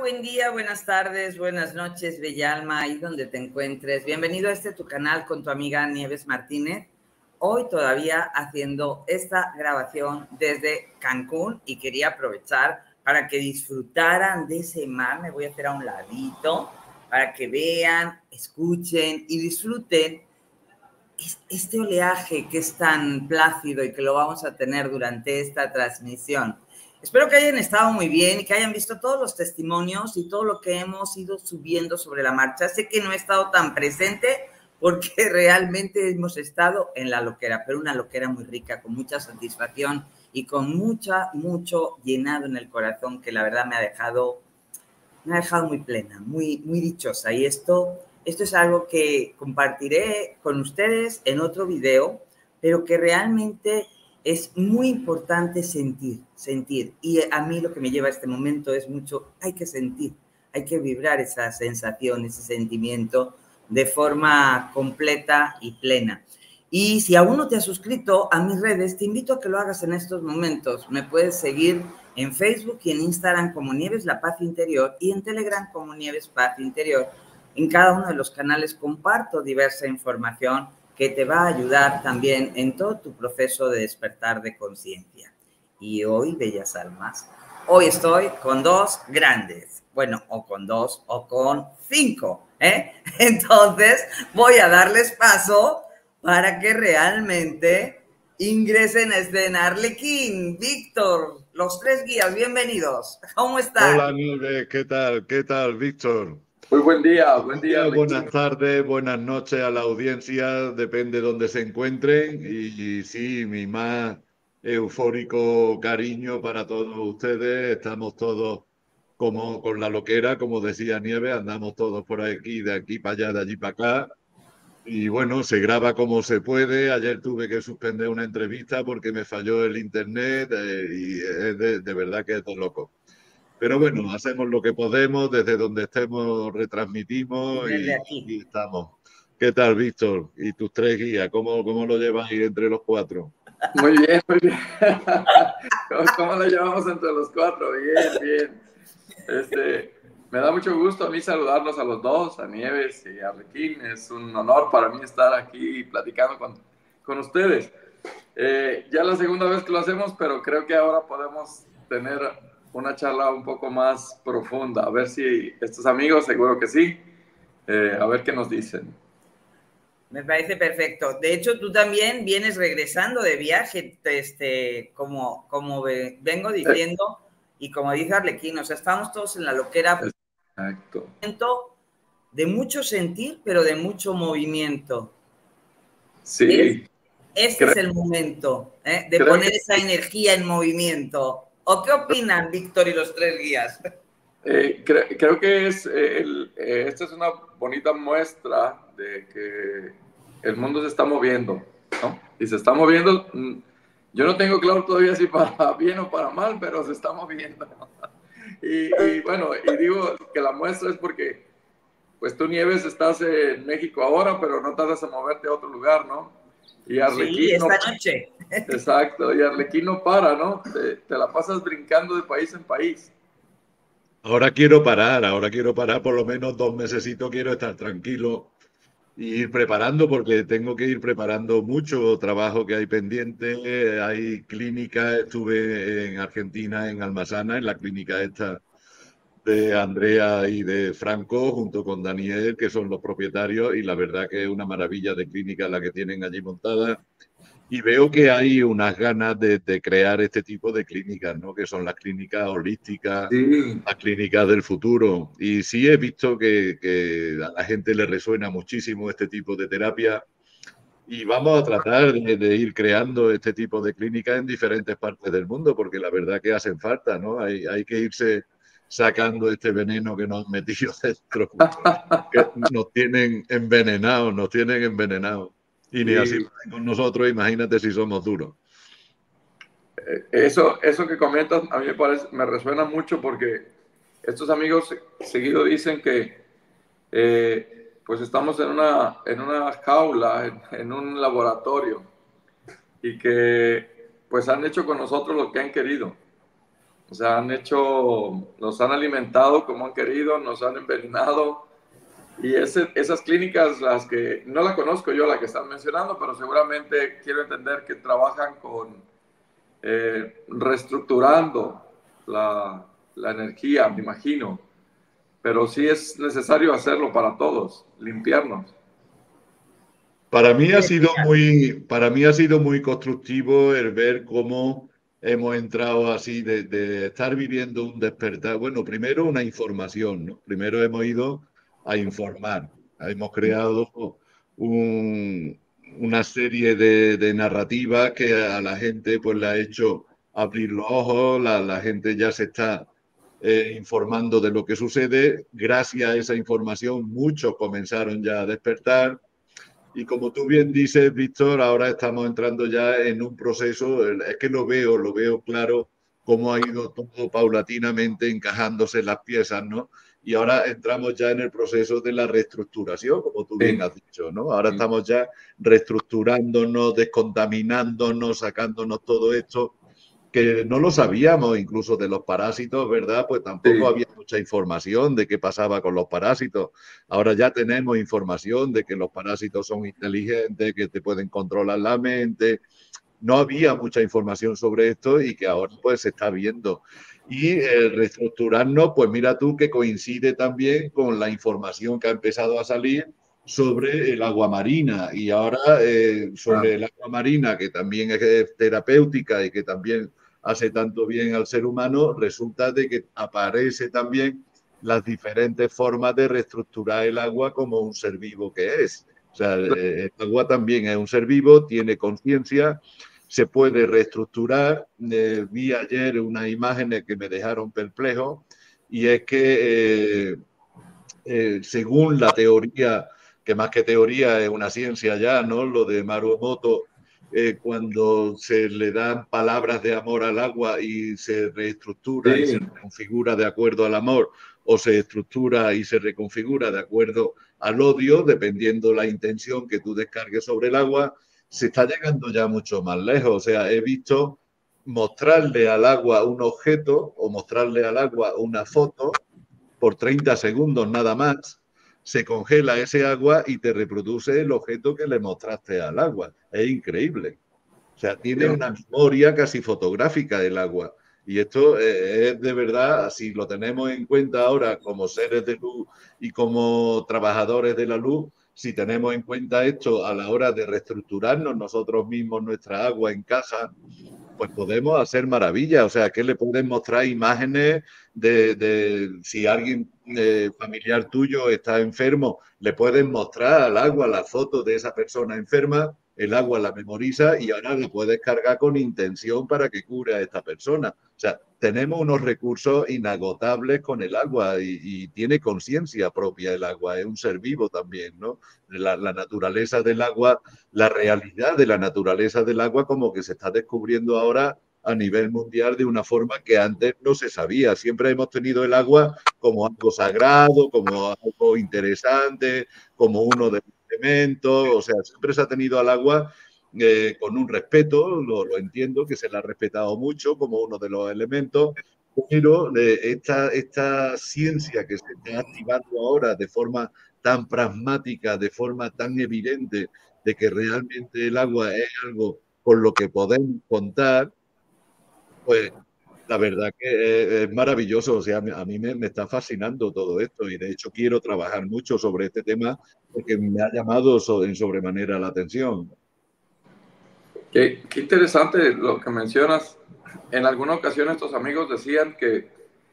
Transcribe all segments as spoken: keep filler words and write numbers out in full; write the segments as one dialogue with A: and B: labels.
A: buen día, buenas tardes, buenas noches, bella alma, ahí donde te encuentres. Bienvenido a este tu canal con tu amiga Nieves Martínez. Hoy todavía haciendo esta grabación desde Cancún y quería aprovechar para que disfrutaran de ese mar. Me voy a hacer a un ladito para que vean, escuchen y disfruten este oleaje que es tan plácido y que lo vamos a tener durante esta transmisión. Espero que hayan estado muy bien y que hayan visto todos los testimonios y todo lo que hemos ido subiendo sobre la marcha. Sé que no he estado tan presente porque realmente hemos estado en la loquera, pero una loquera muy rica, con mucha satisfacción y con mucha, mucho llenado en el corazón, que la verdad me ha dejado, me ha dejado muy plena, muy, muy dichosa. Y esto, esto es algo que compartiré con ustedes en otro video, pero que realmente es muy importante sentir, sentir. Y a mí lo que me lleva a este momento es mucho, hay que sentir, hay que vibrar esa sensación, ese sentimiento de forma completa y plena. Y si aún no te has suscrito a mis redes, te invito a que lo hagas en estos momentos. Me puedes seguir en Facebook y en Instagram como Nieves La Paz Interior y en Telegram como Nieves Paz Interior. En cada uno de los canales comparto diversa información que te va a ayudar también en todo tu proceso de despertar de conciencia. Y hoy, bellas almas, hoy estoy con dos grandes, bueno, o con dos o con cinco, ¿eh? Entonces voy a darles paso para que realmente ingresen a escena. Arlequín, Víctor, los tres guías, bienvenidos. ¿Cómo están?
B: Hola, Nieves, ¿qué tal? ¿Qué tal, Víctor?
C: Muy buen día, buen día.
B: Buenas tardes, buenas noches a la audiencia, depende de dónde se encuentren. Y, y sí, mi más eufórico cariño para todos ustedes. Estamos todos como con la loquera, como decía Nieves, andamos todos por aquí, de aquí para allá, de allí para acá. Y bueno, se graba como se puede. Ayer tuve que suspender una entrevista porque me falló el internet eh, y es de, de verdad que es de loco. Pero bueno, hacemos lo que podemos, desde donde estemos retransmitimos
A: Desde
B: y,
A: aquí.
B: y estamos. ¿Qué tal, Víctor? ¿Y tus tres guías? ¿Cómo, cómo lo llevas ahí entre los cuatro?
C: Muy bien, muy bien. ¿Cómo, cómo lo llevamos entre los cuatro? Bien, bien. Este, me da mucho gusto a mí saludarlos a los dos, a Nieves y a Arlequín. Es un honor para mí estar aquí platicando con, con ustedes. Eh, ya la segunda vez que lo hacemos, pero creo que ahora podemos tener una charla un poco más profunda. A ver si estos amigos, seguro que sí, eh, a ver qué nos dicen.
A: Me parece perfecto. De hecho, tú también vienes regresando de viaje, este, como, como vengo diciendo, y como dice Arlequín, o sea, estamos todos en la loquera.
C: Exacto.
A: De mucho sentir, pero de mucho movimiento.
C: Sí.
A: Es, este
C: creo,
A: es el momento ¿eh? de
C: creo
A: poner
C: que,
A: esa energía en movimiento. ¿O qué opinan, Víctor y los tres guías?
C: Eh, creo, creo que es, eh, el, eh, esta es una bonita muestra de que el mundo se está moviendo, ¿no? Y se está moviendo, yo no tengo claro todavía si para bien o para mal, pero se está moviendo. y, y bueno, y digo que la muestra es porque, pues tú, Nieves, estás en México ahora, pero no tardas en moverte a otro lugar, ¿no? Y Arlequín
A: Sí,
C: no,
A: esta noche.
C: exacto, y Arlequín no para, ¿no? Te, te la pasas brincando de país en país.
B: Ahora quiero parar, ahora quiero parar por lo menos dos mesecitos, quiero estar tranquilo y ir preparando porque tengo que ir preparando mucho trabajo que hay pendiente. Hay clínica, estuve en Argentina, en Almazana, en la clínica esta de Andrea y de Franco, junto con Daniel, que son los propietarios, y la verdad que es una maravilla de clínica la que tienen allí montada. Y veo que hay unas ganas de, de crear este tipo de clínicas, ¿no? Que son las clínicas holísticas,
C: Sí.
B: las clínicas del futuro. Y sí he visto que, que a la gente le resuena muchísimo este tipo de terapia. Y vamos a tratar de, de ir creando este tipo de clínicas en diferentes partes del mundo, porque la verdad que hacen falta, ¿no? Hay, hay que irse sacando este veneno que nos han metido dentro, que nos tienen envenenados, nos tienen envenenados. Y ni así
C: Sí.
B: con nosotros, imagínate si somos duros.
C: Eso, eso que comentas a mí me parece, me resuena mucho porque estos amigos seguido dicen que eh, pues estamos en una, en una jaula, en, en un laboratorio y que pues han hecho con nosotros lo que han querido. O sea, han hecho, nos han alimentado como han querido, nos han envenenado. Y ese, esas clínicas, las que no la conozco yo, la que están mencionando, pero seguramente quiero entender que trabajan con eh, reestructurando la, la energía, me imagino. Pero sí es necesario hacerlo para todos, limpiarnos.
B: Para mí ha sido muy, para mí ha sido muy constructivo el ver cómo hemos entrado así de, de estar viviendo un despertar. Bueno, primero una información, ¿no? Primero hemos ido a informar. Hemos creado un- una serie de, de narrativas que a la gente pues le ha hecho abrir los ojos. La, la gente ya se está eh, informando de lo que sucede. Gracias a esa información, muchos comenzaron ya a despertar. Y como tú bien dices, Víctor, ahora estamos entrando ya en un proceso, es que lo veo, lo veo claro, cómo ha ido todo paulatinamente encajándose las piezas, ¿no? Y ahora entramos ya en el proceso de la reestructuración, como tú bien
C: Sí.
B: has dicho, ¿no? Ahora estamos ya reestructurándonos, descontaminándonos, sacándonos todo esto que no lo sabíamos incluso de los parásitos, ¿verdad? Pues tampoco
C: Sí.
B: había mucha información de qué pasaba con los parásitos. Ahora ya tenemos información de que los parásitos son inteligentes, que te pueden controlar la mente. No había mucha información sobre esto y que ahora pues se está viendo. Y eh, reestructurarnos, pues mira tú que coincide también con la información que ha empezado a salir sobre el agua marina y ahora eh, sobre
C: Ah.
B: el agua marina, que también es terapéutica y que también hace tanto bien al ser humano, resulta de que aparece también las diferentes formas de reestructurar el agua como un ser vivo que es. O sea, el agua también es un ser vivo, tiene conciencia, se puede reestructurar. Eh, vi ayer unas imágenes que me dejaron perplejo y es que eh, eh, según la teoría, que más que teoría es una ciencia ya, ¿no? Lo de Maru Emoto, eh, cuando se le dan palabras de amor al agua y se reestructura y
C: Sí.
B: se reconfigura de acuerdo al amor, o se estructura y se reconfigura de acuerdo al odio, dependiendo la intención que tú descargues sobre el agua, se está llegando ya mucho más lejos. O sea, he visto mostrarle al agua un objeto o mostrarle al agua una foto por treinta segundos nada más, se congela ese agua y te reproduce el objeto que le mostraste al agua. Es increíble. O sea, tiene una memoria casi fotográfica del agua. Y esto es de verdad, si lo tenemos en cuenta ahora como seres de luz y como trabajadores de la luz, si tenemos en cuenta esto a la hora de reestructurarnos nosotros mismos nuestra agua en casa, pues podemos hacer maravillas. O sea, que le pueden mostrar imágenes de, de si alguien eh, familiar tuyo está enfermo, le pueden mostrar al agua la foto de esa persona enferma, el agua la memoriza y ahora la puedes cargar con intención para que cure a esta persona. O sea, tenemos unos recursos inagotables con el agua y, y tiene conciencia propia el agua, es un ser vivo también, ¿no? La, la naturaleza del agua, la realidad de la naturaleza del agua como que se está descubriendo ahora a nivel mundial de una forma que antes no se sabía. Siempre hemos tenido el agua como algo sagrado, como algo interesante, como uno de los elementos, o sea, siempre se ha tenido al agua eh, con un respeto, lo, lo entiendo, que se le ha respetado mucho como uno de los elementos, pero eh, esta, esta ciencia que se está activando ahora de forma tan pragmática, de forma tan evidente, de que realmente el agua es algo con lo que podemos contar, pues la verdad que es, es maravilloso. O sea, a mí me, me está fascinando todo esto y de hecho quiero trabajar mucho sobre este tema porque me ha llamado so, en sobremanera la atención.
C: Qué, qué interesante lo que mencionas. En alguna ocasión estos amigos decían que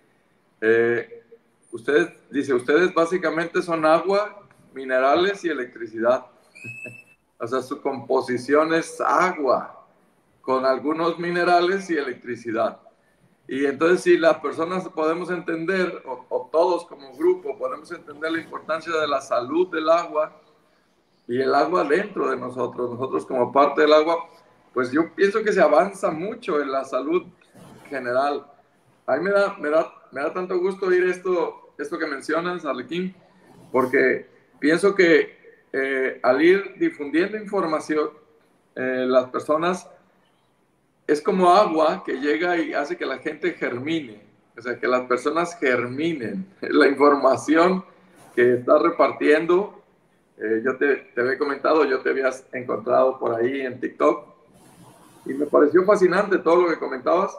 C: eh, ustedes, dice, ustedes básicamente son agua, minerales y electricidad. O sea, su composición es agua, con algunos minerales y electricidad. Y entonces si las personas podemos entender, o, o todos como grupo podemos entender la importancia de la salud del agua y el agua dentro de nosotros, nosotros como parte del agua, pues yo pienso que se avanza mucho en la salud general. A mí me da, me da, me da tanto gusto oír esto, esto que mencionas, Arlequín, porque pienso que eh, al ir difundiendo información, eh, las personas es como agua que llega y hace que la gente germine, o sea, que las personas germinen. La información que estás repartiendo, eh, yo te, te había comentado, yo te habías encontrado por ahí en TikTok y me pareció fascinante todo lo que comentabas,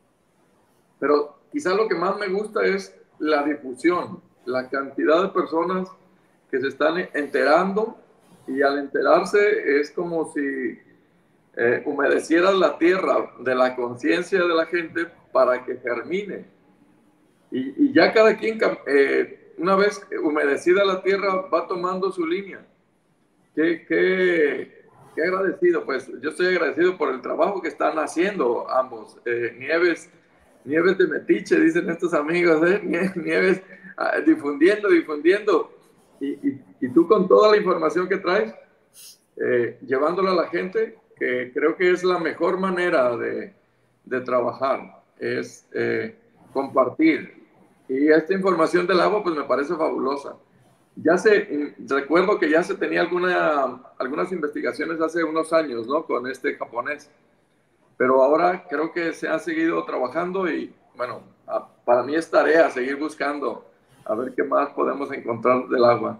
C: pero quizás lo que más me gusta es la difusión, la cantidad de personas que se están enterando, y al enterarse es como si eh, humedecieras la tierra de la conciencia de la gente para que germine. Y, y ya cada quien, eh, una vez humedecida la tierra, va tomando su línea. Qué, qué, qué agradecido, pues yo estoy agradecido por el trabajo que están haciendo ambos. Eh, Nieves, Nieves de Metiche, dicen estos amigos, ¿eh? Nieves ah, difundiendo, difundiendo. Y, y, y tú con toda la información que traes, eh, llevándola a la gente, que creo que es la mejor manera de, de trabajar, es eh, compartir. Y esta información del agua, pues me parece fabulosa. Ya se, recuerdo que ya se tenía alguna, algunas investigaciones hace unos años, ¿no? Con este japonés. Pero ahora creo que se ha seguido trabajando y, bueno, a, para mí es tarea seguir buscando a ver qué más podemos encontrar del agua.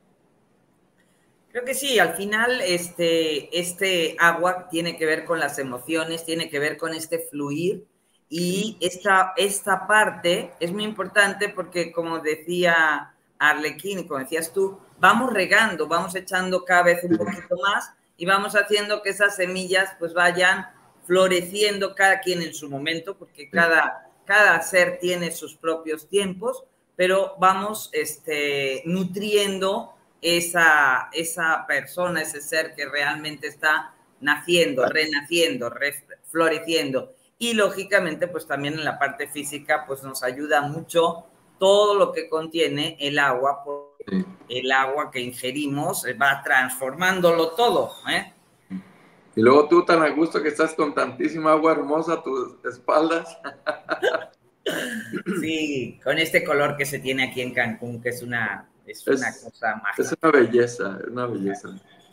A: Creo que sí, al final este, este agua tiene que ver con las emociones, tiene que ver con este fluir, y esta, esta parte es muy importante porque, como decía Arlequín y como decías tú, vamos regando, vamos echando cada vez un poquito más y vamos haciendo que esas semillas pues vayan floreciendo, cada quien en su momento, porque cada, cada ser tiene sus propios tiempos, pero vamos este, nutriendo esa, esa persona, ese ser que realmente está naciendo, renaciendo, re, floreciendo. Y lógicamente, pues también en la parte física, pues nos ayuda mucho todo lo que contiene el agua, porque el agua que ingerimos va transformándolo todo, ¿eh?
C: Y luego tú tan a gusto que estás con tantísima agua hermosa a tus espaldas.
A: Sí, con este color que se tiene aquí en Cancún, que es una, es una
C: es,
A: cosa mágica.
C: Es una belleza, una belleza.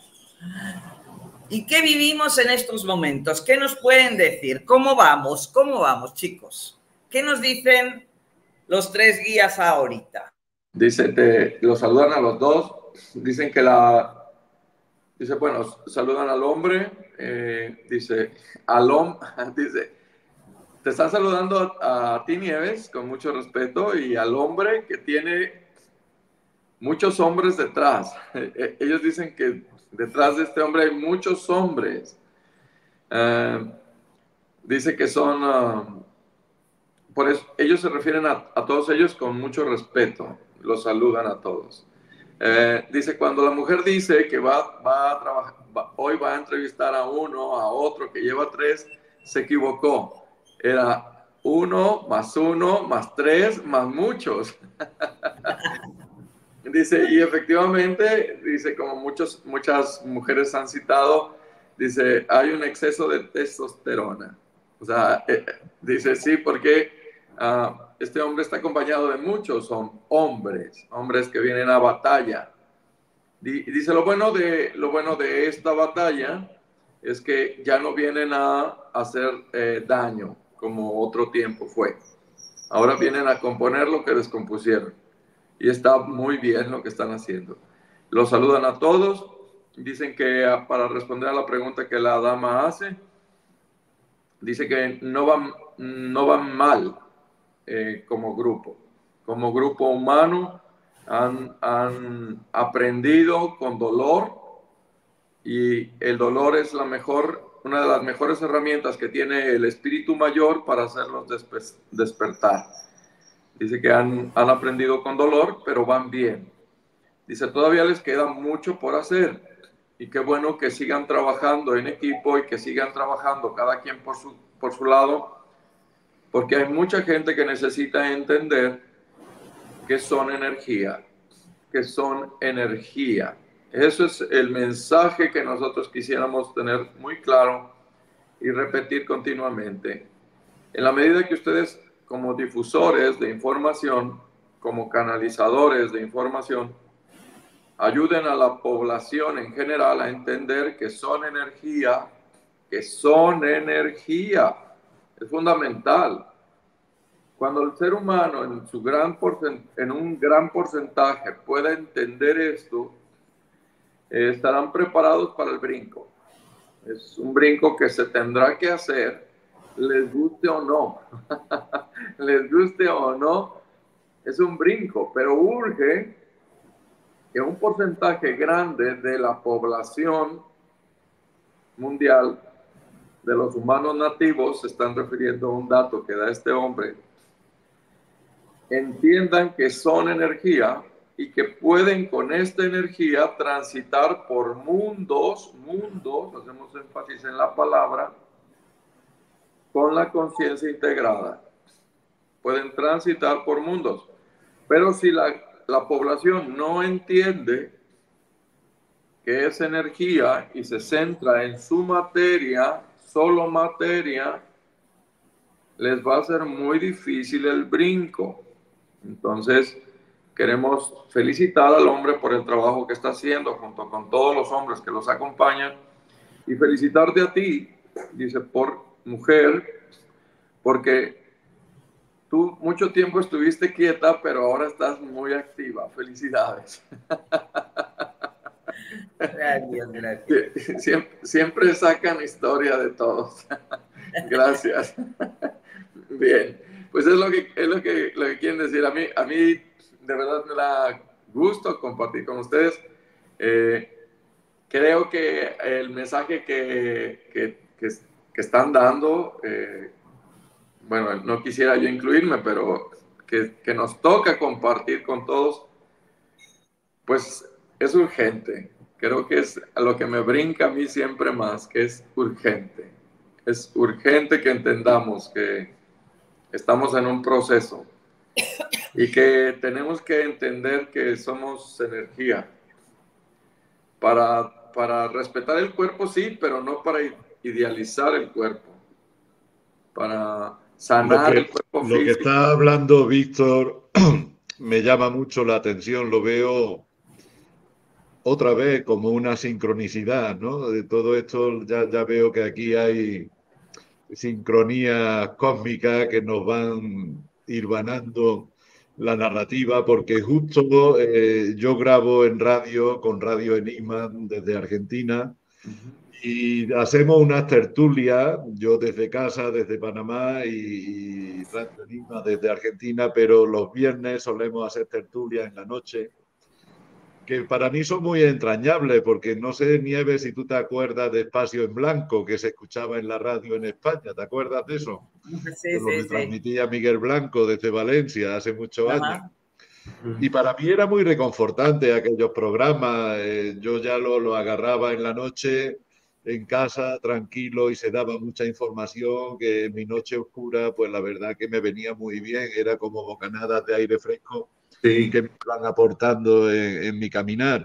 A: ¿Y qué vivimos en estos momentos? ¿Qué nos pueden decir? ¿Cómo vamos? ¿Cómo vamos, chicos? ¿Qué nos dicen los tres guías ahorita?
C: Dice, te, los saludan a los dos. Dicen que la... Dice, bueno, saludan al hombre. Eh, dice, al hombre... Dice, te están saludando a, a ti, Nieves, con mucho respeto, y al hombre que tiene muchos hombres detrás. Eh, ellos dicen que detrás de este hombre hay muchos hombres. Uh, dice que son... Uh, por eso, ellos se refieren a, a todos ellos con mucho respeto. Los saludan a todos. Eh, dice, cuando la mujer dice que va, va a trabajar, va, hoy va a entrevistar a uno, a otro que lleva tres, se equivocó. Era uno más uno más tres más muchos. Dice, y efectivamente, dice, como muchos, muchas mujeres han citado, dice, hay un exceso de testosterona. O sea, eh, dice, sí, porque uh, este hombre está acompañado de muchos son hombres, hombres que vienen a batalla. Y dice, lo bueno, de, lo bueno de esta batalla es que ya no vienen a hacer eh, daño como otro tiempo fue. Ahora vienen a componer lo que descompusieron. Y está muy bien lo que están haciendo. Los saludan a todos. Dicen que para responder a la pregunta que la dama hace, dice que no van, no van mal eh, como grupo. Como grupo humano han, han aprendido con dolor, y el dolor es la mejor, una de las mejores herramientas que tiene el espíritu mayor para hacerlos despe- despertar. Dice que han, han aprendido con dolor, pero van bien. Dice, todavía les queda mucho por hacer. Y qué bueno que sigan trabajando en equipo y que sigan trabajando cada quien por su, por su lado, porque hay mucha gente que necesita entender que son energía, que son energía. Eso es el mensaje que nosotros quisiéramos tener muy claro y repetir continuamente. En la medida que ustedes, como difusores de información, como canalizadores de información, ayuden a la población en general a entender que son energía, que son energía. Es fundamental. Cuando el ser humano en, su gran porcent- en un gran porcentaje pueda entender esto, eh, estarán preparados para el brinco. Es un brinco que se tendrá que hacer, les guste o no. Les guste o no, es un brinco, pero urge que un porcentaje grande de la población mundial, de los humanos nativos, se están refiriendo a un dato que da este hombre, entiendan que son energía y que pueden con esta energía transitar por mundos, mundos, hacemos énfasis en la palabra, con la conciencia integrada. Pueden transitar por mundos. Pero si la, la población no entiende que es energía y se centra en su materia, solo materia, les va a ser muy difícil el brinco. Entonces, queremos felicitar al hombre por el trabajo que está haciendo junto con todos los hombres que los acompañan y felicitarte a ti, dice, por mujer, porque tú mucho tiempo estuviste quieta, pero ahora estás muy activa. Felicidades.
A: Gracias, gracias.
C: Siempre, siempre sacan historia de todos. Gracias. Bien, pues es lo que, es lo que, lo que quieren decir. A mí, a mí de verdad me da gusto compartir con ustedes. Eh, creo que el mensaje que, que, que, que están dando, eh, bueno, no quisiera yo incluirme, pero que, que nos toca compartir con todos, pues es urgente. Creo que es a lo que me brinca a mí siempre más, que es urgente. Es urgente que entendamos que estamos en un proceso y que tenemos que entender que somos energía. Para, para respetar el cuerpo, sí, pero no para idealizar el cuerpo. Para sanar
B: Lo que,
C: el cuerpo
B: lo
C: físico.
B: que está hablando Víctor me llama mucho la atención, lo veo otra vez como una sincronicidad, ¿no? De todo esto ya, ya veo que aquí hay sincronías cósmicas que nos van hilvanando la narrativa, porque justo eh, yo grabo en radio con Radio Enigma desde Argentina. Uh-huh. Y hacemos unas tertulias, yo desde casa, desde Panamá, y, y Radio Enigma desde Argentina, pero los viernes solemos hacer tertulias en la noche, que para mí son muy entrañables, porque no sé, Nieves, si tú te acuerdas de Espacio en Blanco, que se escuchaba en la radio en España, ¿te acuerdas de eso?
A: Sí,
B: que
A: sí,
B: lo
A: sí.
B: retransmitía Miguel Blanco desde Valencia hace muchos
A: Ajá.
B: años. Y para mí era muy reconfortante aquellos programas, eh, yo ya lo, lo agarraba en la noche, en casa, tranquilo, y se daba mucha información que en mi noche oscura, pues la verdad que me venía muy bien, era como bocanadas de aire fresco, sí, que me van aportando en, en mi caminar.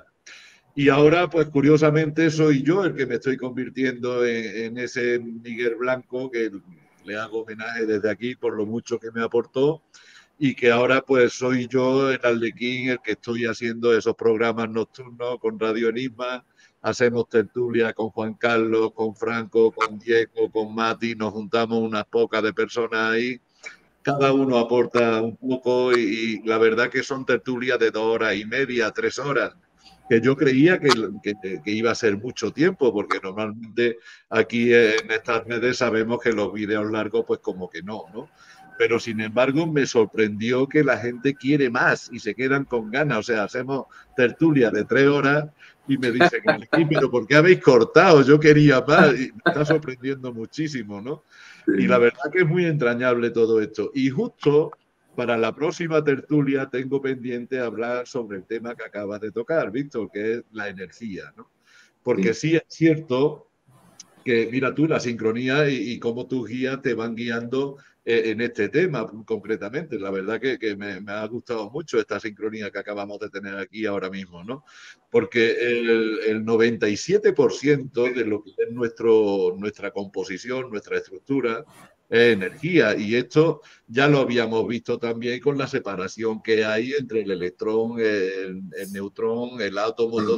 B: Y ahora, pues curiosamente, soy yo el que me estoy convirtiendo en, en ese Miguel Blanco, que le hago homenaje desde aquí por lo mucho que me aportó, y que ahora pues soy yo el Arlequín el que estoy haciendo esos programas nocturnos con Radio Enigma. Hacemos tertulia con Juan Carlos, con Franco, con Diego, con Mati, nos juntamos unas pocas de personas ahí, cada uno aporta un poco y, y la verdad que son tertulias de dos horas y media, tres horas, que yo creía que, que, que iba a ser mucho tiempo, porque normalmente aquí en estas redes sabemos que los vídeos largos pues como que no, ¿no? Pero sin embargo me sorprendió que la gente quiere más y se quedan con ganas. O sea, hacemos tertulia de tres horas y me dicen, pero ¿por qué habéis cortado? Yo quería más y me está sorprendiendo muchísimo, ¿no? Y la verdad que es muy entrañable todo esto. Y justo para la próxima tertulia tengo pendiente hablar sobre el tema que acabas de tocar, Víctor, que es la energía, ¿no? Porque sí, sí es cierto que, mira tú, la sincronía y, y cómo tus guías te van guiando eh, en este tema concretamente. La verdad que, que me, me ha gustado mucho esta sincronía que acabamos de tener aquí ahora mismo, ¿no? Porque el, el noventa y siete por ciento de lo que es nuestro, nuestra composición, nuestra estructura, es energía. Y esto ya lo habíamos visto también con la separación que hay entre el electrón, el, el neutrón, el átomo, todo esto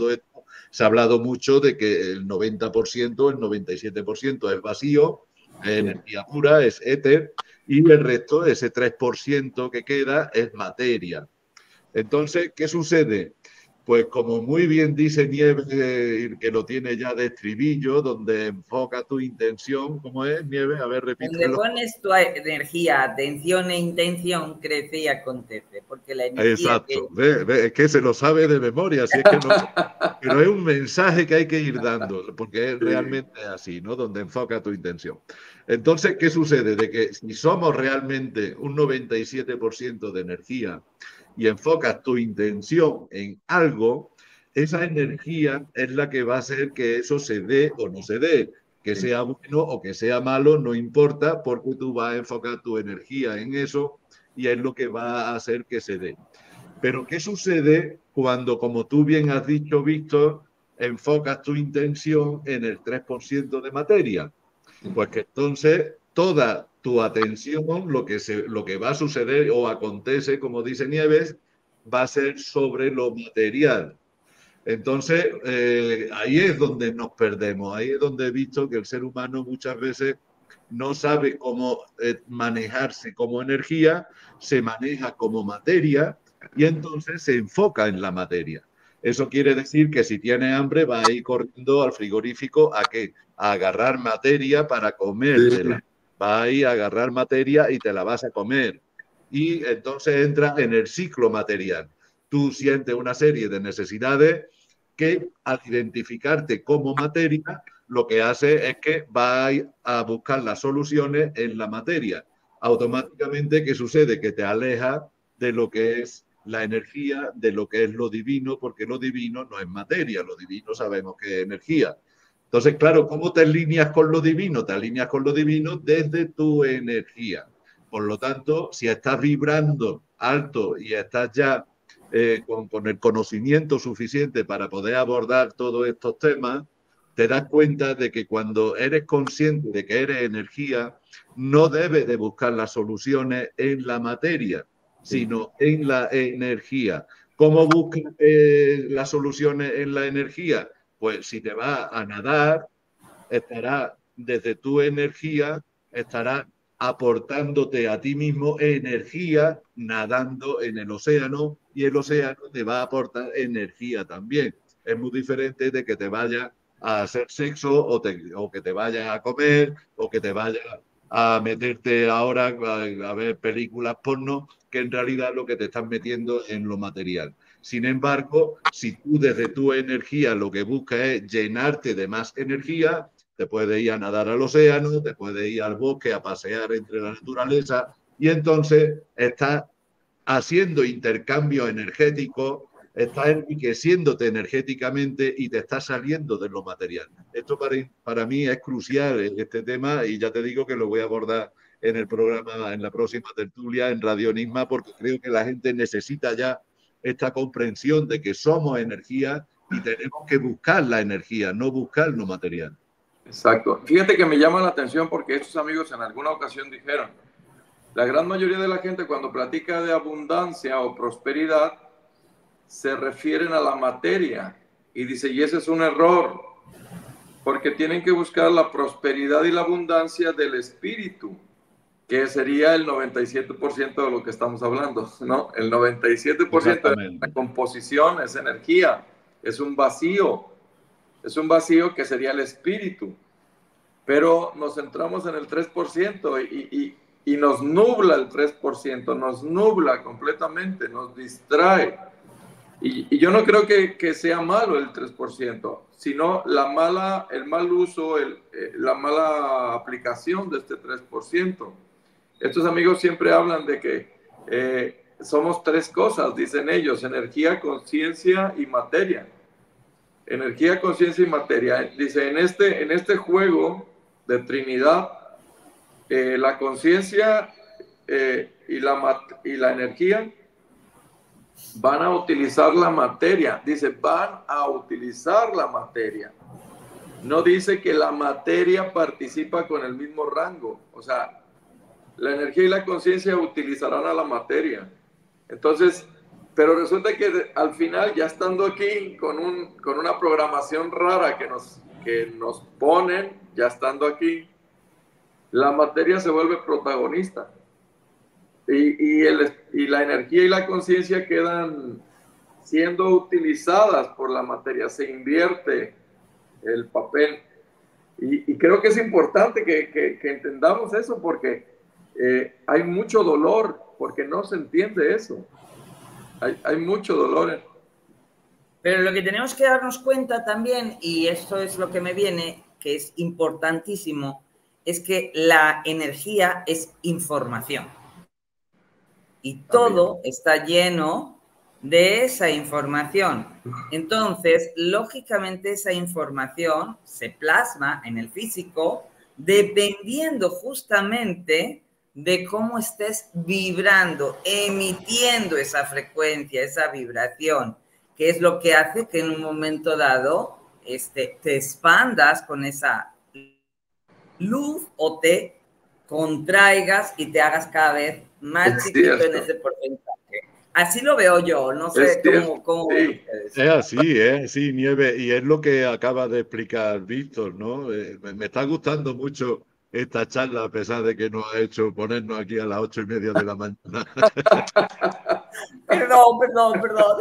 B: Se ha hablado mucho de que el noventa por ciento, el noventa y siete por ciento es vacío, es energía pura, es éter, y el resto, ese tres por ciento que queda, es materia. Entonces, ¿qué sucede? Pues como muy bien dice Nieves, eh, que lo tiene ya de estribillo, donde enfoca tu intención, ¿cómo es, Nieves? A ver, repítelo.
A: Donde pones tu energía, atención e intención, crece y acontece, porque la energía...
B: Exacto, que... Ve, ve, es que se lo sabe de memoria, así es que no... pero es un mensaje que hay que ir dando, porque es realmente así, ¿no? Donde enfoca tu intención. Entonces, ¿qué sucede? De que si somos realmente un noventa y siete por ciento de energía, y enfocas tu intención en algo, esa energía es la que va a hacer que eso se dé o no se dé, que sea bueno o que sea malo, no importa, porque tú vas a enfocar tu energía en eso y es lo que va a hacer que se dé. Pero ¿qué sucede cuando, como tú bien has dicho, Víctor, enfocas tu intención en el tres por ciento de materia? Pues que entonces toda tu atención, lo que, se, lo que va a suceder o acontece, como dice Nieves, va a ser sobre lo material. Entonces, eh, ahí es donde nos perdemos, ahí es donde he visto que el ser humano muchas veces no sabe cómo eh, manejarse como energía, se maneja como materia y entonces se enfoca en la materia. Eso quiere decir que si tiene hambre va a ir corriendo al frigorífico a qué? A agarrar materia para comértela. Sí. Va a ir a agarrar materia y te la vas a comer. Y entonces entra en el ciclo material. Tú sientes una serie de necesidades que al identificarte como materia, lo que hace es que va a, ir a buscar las soluciones en la materia. Automáticamente, ¿qué sucede? Que te aleja de lo que es la energía, de lo que es lo divino, porque lo divino no es materia, lo divino sabemos que es energía. Entonces, claro, ¿cómo te alineas con lo divino? Te alineas con lo divino desde tu energía. Por lo tanto, si estás vibrando alto y estás ya eh, con, con el conocimiento suficiente para poder abordar todos estos temas, te das cuenta de que cuando eres consciente de que eres energía, no debes de buscar las soluciones en la materia, sino en la energía. ¿Cómo buscas eh, las soluciones en la energía? Pues si te vas a nadar, estará desde tu energía, estará aportándote a ti mismo energía nadando en el océano y el océano te va a aportar energía también. Es muy diferente de que te vayas a hacer sexo o, te, o que te vayas a comer o que te vayas a meterte ahora a, a ver películas porno, que en realidad lo que te estás metiendo en lo material. Sin embargo, si tú desde tu energía lo que buscas es llenarte de más energía, te puedes ir a nadar al océano, te puedes ir al bosque a pasear entre la naturaleza y entonces estás haciendo intercambio energético, estás enriqueciéndote energéticamente y te estás saliendo de lo material. Esto para, para mí es crucial este tema y ya te digo que lo voy a abordar en el programa, en la próxima tertulia, en Radio Enigma, porque creo que la gente necesita ya esta comprensión de que somos energía y tenemos que buscar la energía, no buscar lo material.
C: Exacto. Fíjate que me llama la atención porque estos amigos en alguna ocasión dijeron, la gran mayoría de la gente cuando platica de abundancia o prosperidad se refieren a la materia y dice, y ese es un error, porque tienen que buscar la prosperidad y la abundancia del espíritu, que sería el noventa y siete por ciento de lo que estamos hablando, ¿no? El noventa y siete por ciento de la composición es energía, es un vacío, es un vacío que sería el espíritu, pero nos centramos en el tres por ciento y, y, y nos nubla el tres por ciento, nos nubla completamente, nos distrae. Y, y yo no creo que, que sea malo el tres por ciento, sino la mala, el mal uso, el, eh, la mala aplicación de este tres por ciento. Estos amigos siempre hablan de que eh, somos tres cosas, dicen ellos, energía, conciencia y materia. Energía, conciencia y materia. Dice, en este, en este juego de Trinidad, eh, la conciencia eh, y, la, y la energía van a utilizar la materia. Dice, van a utilizar la materia. No dice que la materia participa con el mismo rango. O sea, la energía y la conciencia utilizarán a la materia. Entonces, pero resulta que al final, ya estando aquí, con, un, con una programación rara que nos, que nos ponen, ya estando aquí, la materia se vuelve protagonista. Y, y, el, y la energía y la conciencia quedan siendo utilizadas por la materia, se invierte el papel. Y, y creo que es importante que, que, que entendamos eso, porque eh, hay mucho dolor, porque no se entiende eso. Hay, hay mucho dolor.
A: Pero lo que tenemos que darnos cuenta también, y esto es lo que me viene, que es importantísimo, es que la energía es información. Y todo también está lleno de esa información. Entonces, lógicamente, esa información se plasma en el físico dependiendo justamente de cómo estés vibrando, emitiendo esa frecuencia, esa vibración, que es lo que hace que en un momento dado este, te expandas con esa luz o te contraigas y te hagas cada vez más es chiquito cierto. En ese porcentaje. Así lo veo yo, no sé cómo... cómo
B: sí. Es así, es así, Nieve, y es lo que acaba de explicar Víctor, ¿no? Eh, me, me está gustando mucho esta charla, a pesar de que nos ha hecho ponernos aquí a las ocho y media de la mañana.
A: Perdón, perdón, perdón.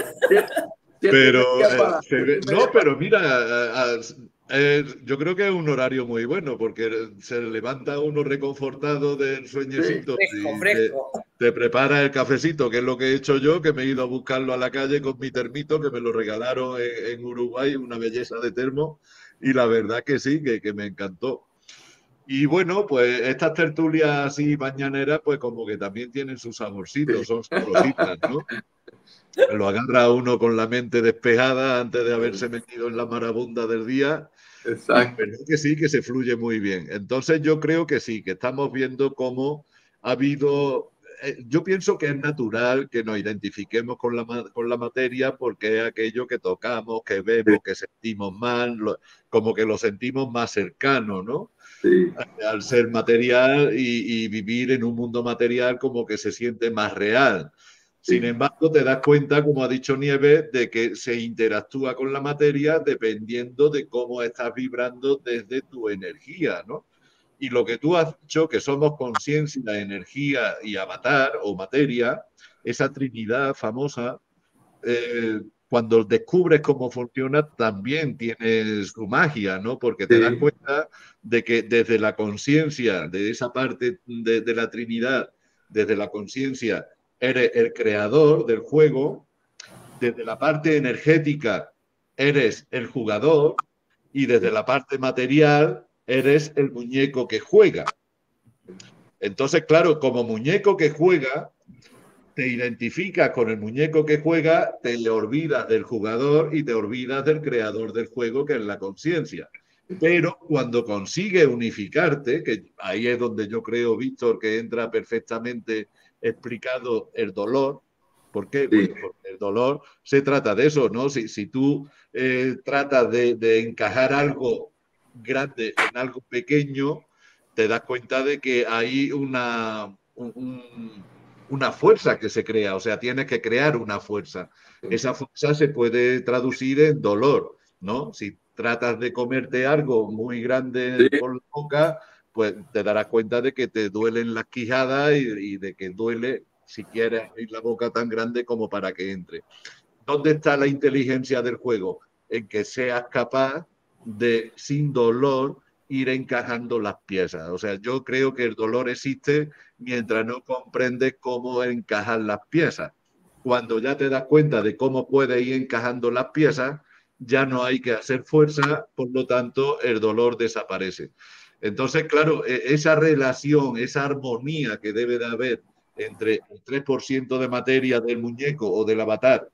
B: Pero, eh, se ve, no, pero mira, eh, eh, yo creo que es un horario muy bueno, porque se levanta uno reconfortado del sueñecito, sí, fresco, y fresco. Te, te prepara el cafecito, que es lo que he hecho yo, que me he ido a buscarlo a la calle con mi termito, que me lo regalaron en, en Uruguay, una belleza de termo, y la verdad que sí, que, que me encantó. Y bueno, pues estas tertulias así mañaneras, pues como que también tienen sus saborcitos, son sabrositas, ¿no? Lo agarra uno con la mente despejada antes de haberse metido en la marabunda del día. Exacto. Y que sí, que se fluye muy bien. Entonces yo creo que sí, que estamos viendo cómo ha habido... Eh, yo pienso que es natural que nos identifiquemos con la, con la materia, porque es aquello que tocamos, que vemos, que sentimos más, lo, como que lo sentimos más cercano, ¿no? Sí. Al ser material y, y vivir en un mundo material, como que se siente más real. Sin embargo, te das cuenta, como ha dicho Nieves, de que se interactúa con la materia dependiendo de cómo estás vibrando desde tu energía, ¿no? Y lo que tú has dicho, que somos conciencia, energía y avatar o materia, esa trinidad famosa, eh, cuando descubres cómo funciona, también tiene su magia, ¿no? Porque te sí. das cuenta de que desde la conciencia, de esa parte de, de la trinidad, desde la conciencia, eres el creador del juego, desde la parte energética eres el jugador y desde la parte material eres el muñeco que juega. Entonces, claro, como muñeco que juega, te identificas con el muñeco que juega, te olvidas del jugador y te olvidas del creador del juego, que es la conciencia. Pero cuando consigues unificarte, que ahí es donde yo creo, Víctor, que entra perfectamente explicado el dolor. ¿Por qué? Sí. Pues porque el dolor se trata de eso, ¿no? Si, si tú eh, tratas de, de encajar algo grande en algo pequeño, te das cuenta de que hay una, un, una fuerza que se crea, o sea, tienes que crear una fuerza. Esa fuerza se puede traducir en dolor, ¿no? Si tratas de comerte algo muy grande sí. por la boca, pues te darás cuenta de que te duelen las quijadas y, y de que duele si quieres abrir la boca tan grande como para que entre. ¿Dónde está la inteligencia del juego? En que seas capaz de, sin dolor, ir encajando las piezas. O sea, yo creo que el dolor existe mientras no comprendes cómo encajar las piezas. Cuando ya te das cuenta de cómo puedes ir encajando las piezas, ya no hay que hacer fuerza, por lo tanto, el dolor desaparece. Entonces, claro, esa relación, esa armonía que debe de haber entre el tres por ciento de materia del muñeco o del avatar,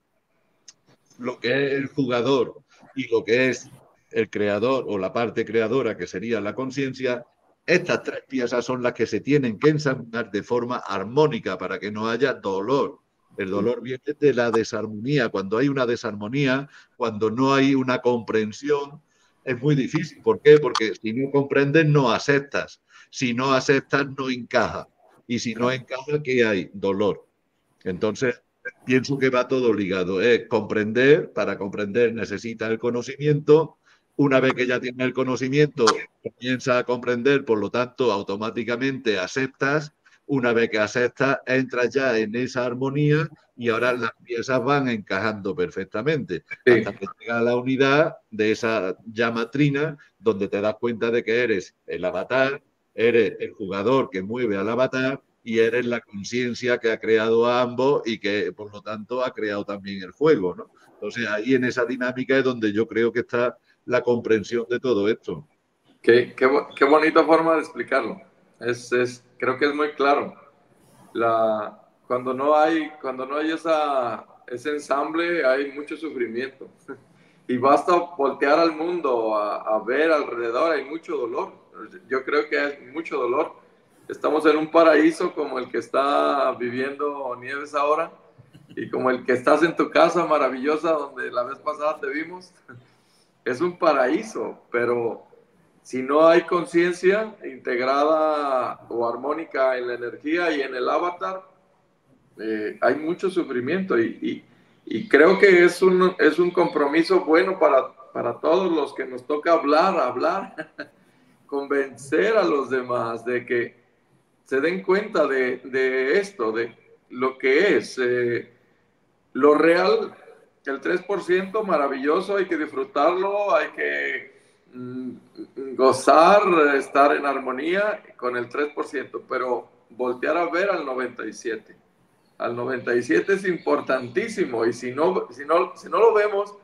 B: lo que es el jugador y lo que es el creador o la parte creadora, que sería la conciencia, estas tres piezas son las que se tienen que ensamblar de forma armónica para que no haya dolor. El dolor viene de la desarmonía. Cuando hay una desarmonía, cuando no hay una comprensión, es muy difícil. ¿Por qué? Porque si no comprendes, no aceptas. Si no aceptas, no encaja. Y si no encaja, ¿qué hay? Dolor. Entonces, pienso que va todo ligado. Es comprender, para comprender necesita el conocimiento. Una vez que ya tienes el conocimiento, comienza a comprender, por lo tanto, automáticamente aceptas. Una vez que aceptas, entras ya en esa armonía y ahora las piezas van encajando perfectamente.
C: Sí.
B: Hasta que llega a la unidad de esa llama trina, donde te das cuenta de que eres el avatar, eres el jugador que mueve al avatar y eres la conciencia que ha creado a ambos y que, por lo tanto, ha creado también el juego, ¿no? Entonces, ahí en esa dinámica es donde yo creo que está la comprensión de todo esto.
C: Qué, qué, qué bonita forma de explicarlo. Es, es, creo que es muy claro. La, cuando no hay, cuando no hay esa, ese ensamble, hay mucho sufrimiento. Y basta voltear al mundo a, a ver alrededor, hay mucho dolor. Yo creo que hay mucho dolor. Estamos en un paraíso como el que está viviendo Nieves ahora y como el que estás en tu casa maravillosa donde la vez pasada te vimos. Es un paraíso, pero si no hay conciencia integrada o armónica en la energía y en el avatar, eh, hay mucho sufrimiento y, y, y creo que es un, es un compromiso bueno para, para todos los que nos toca hablar, hablar, convencer a los demás de que se den cuenta de, de esto, de lo que es eh, lo real. El tres por ciento maravilloso, hay que disfrutarlo, hay que mm, gozar, estar en armonía con el tres por ciento, pero voltear a ver al noventa y siete por ciento. Al noventa y siete por ciento es importantísimo y si no, si no, si no lo vemos,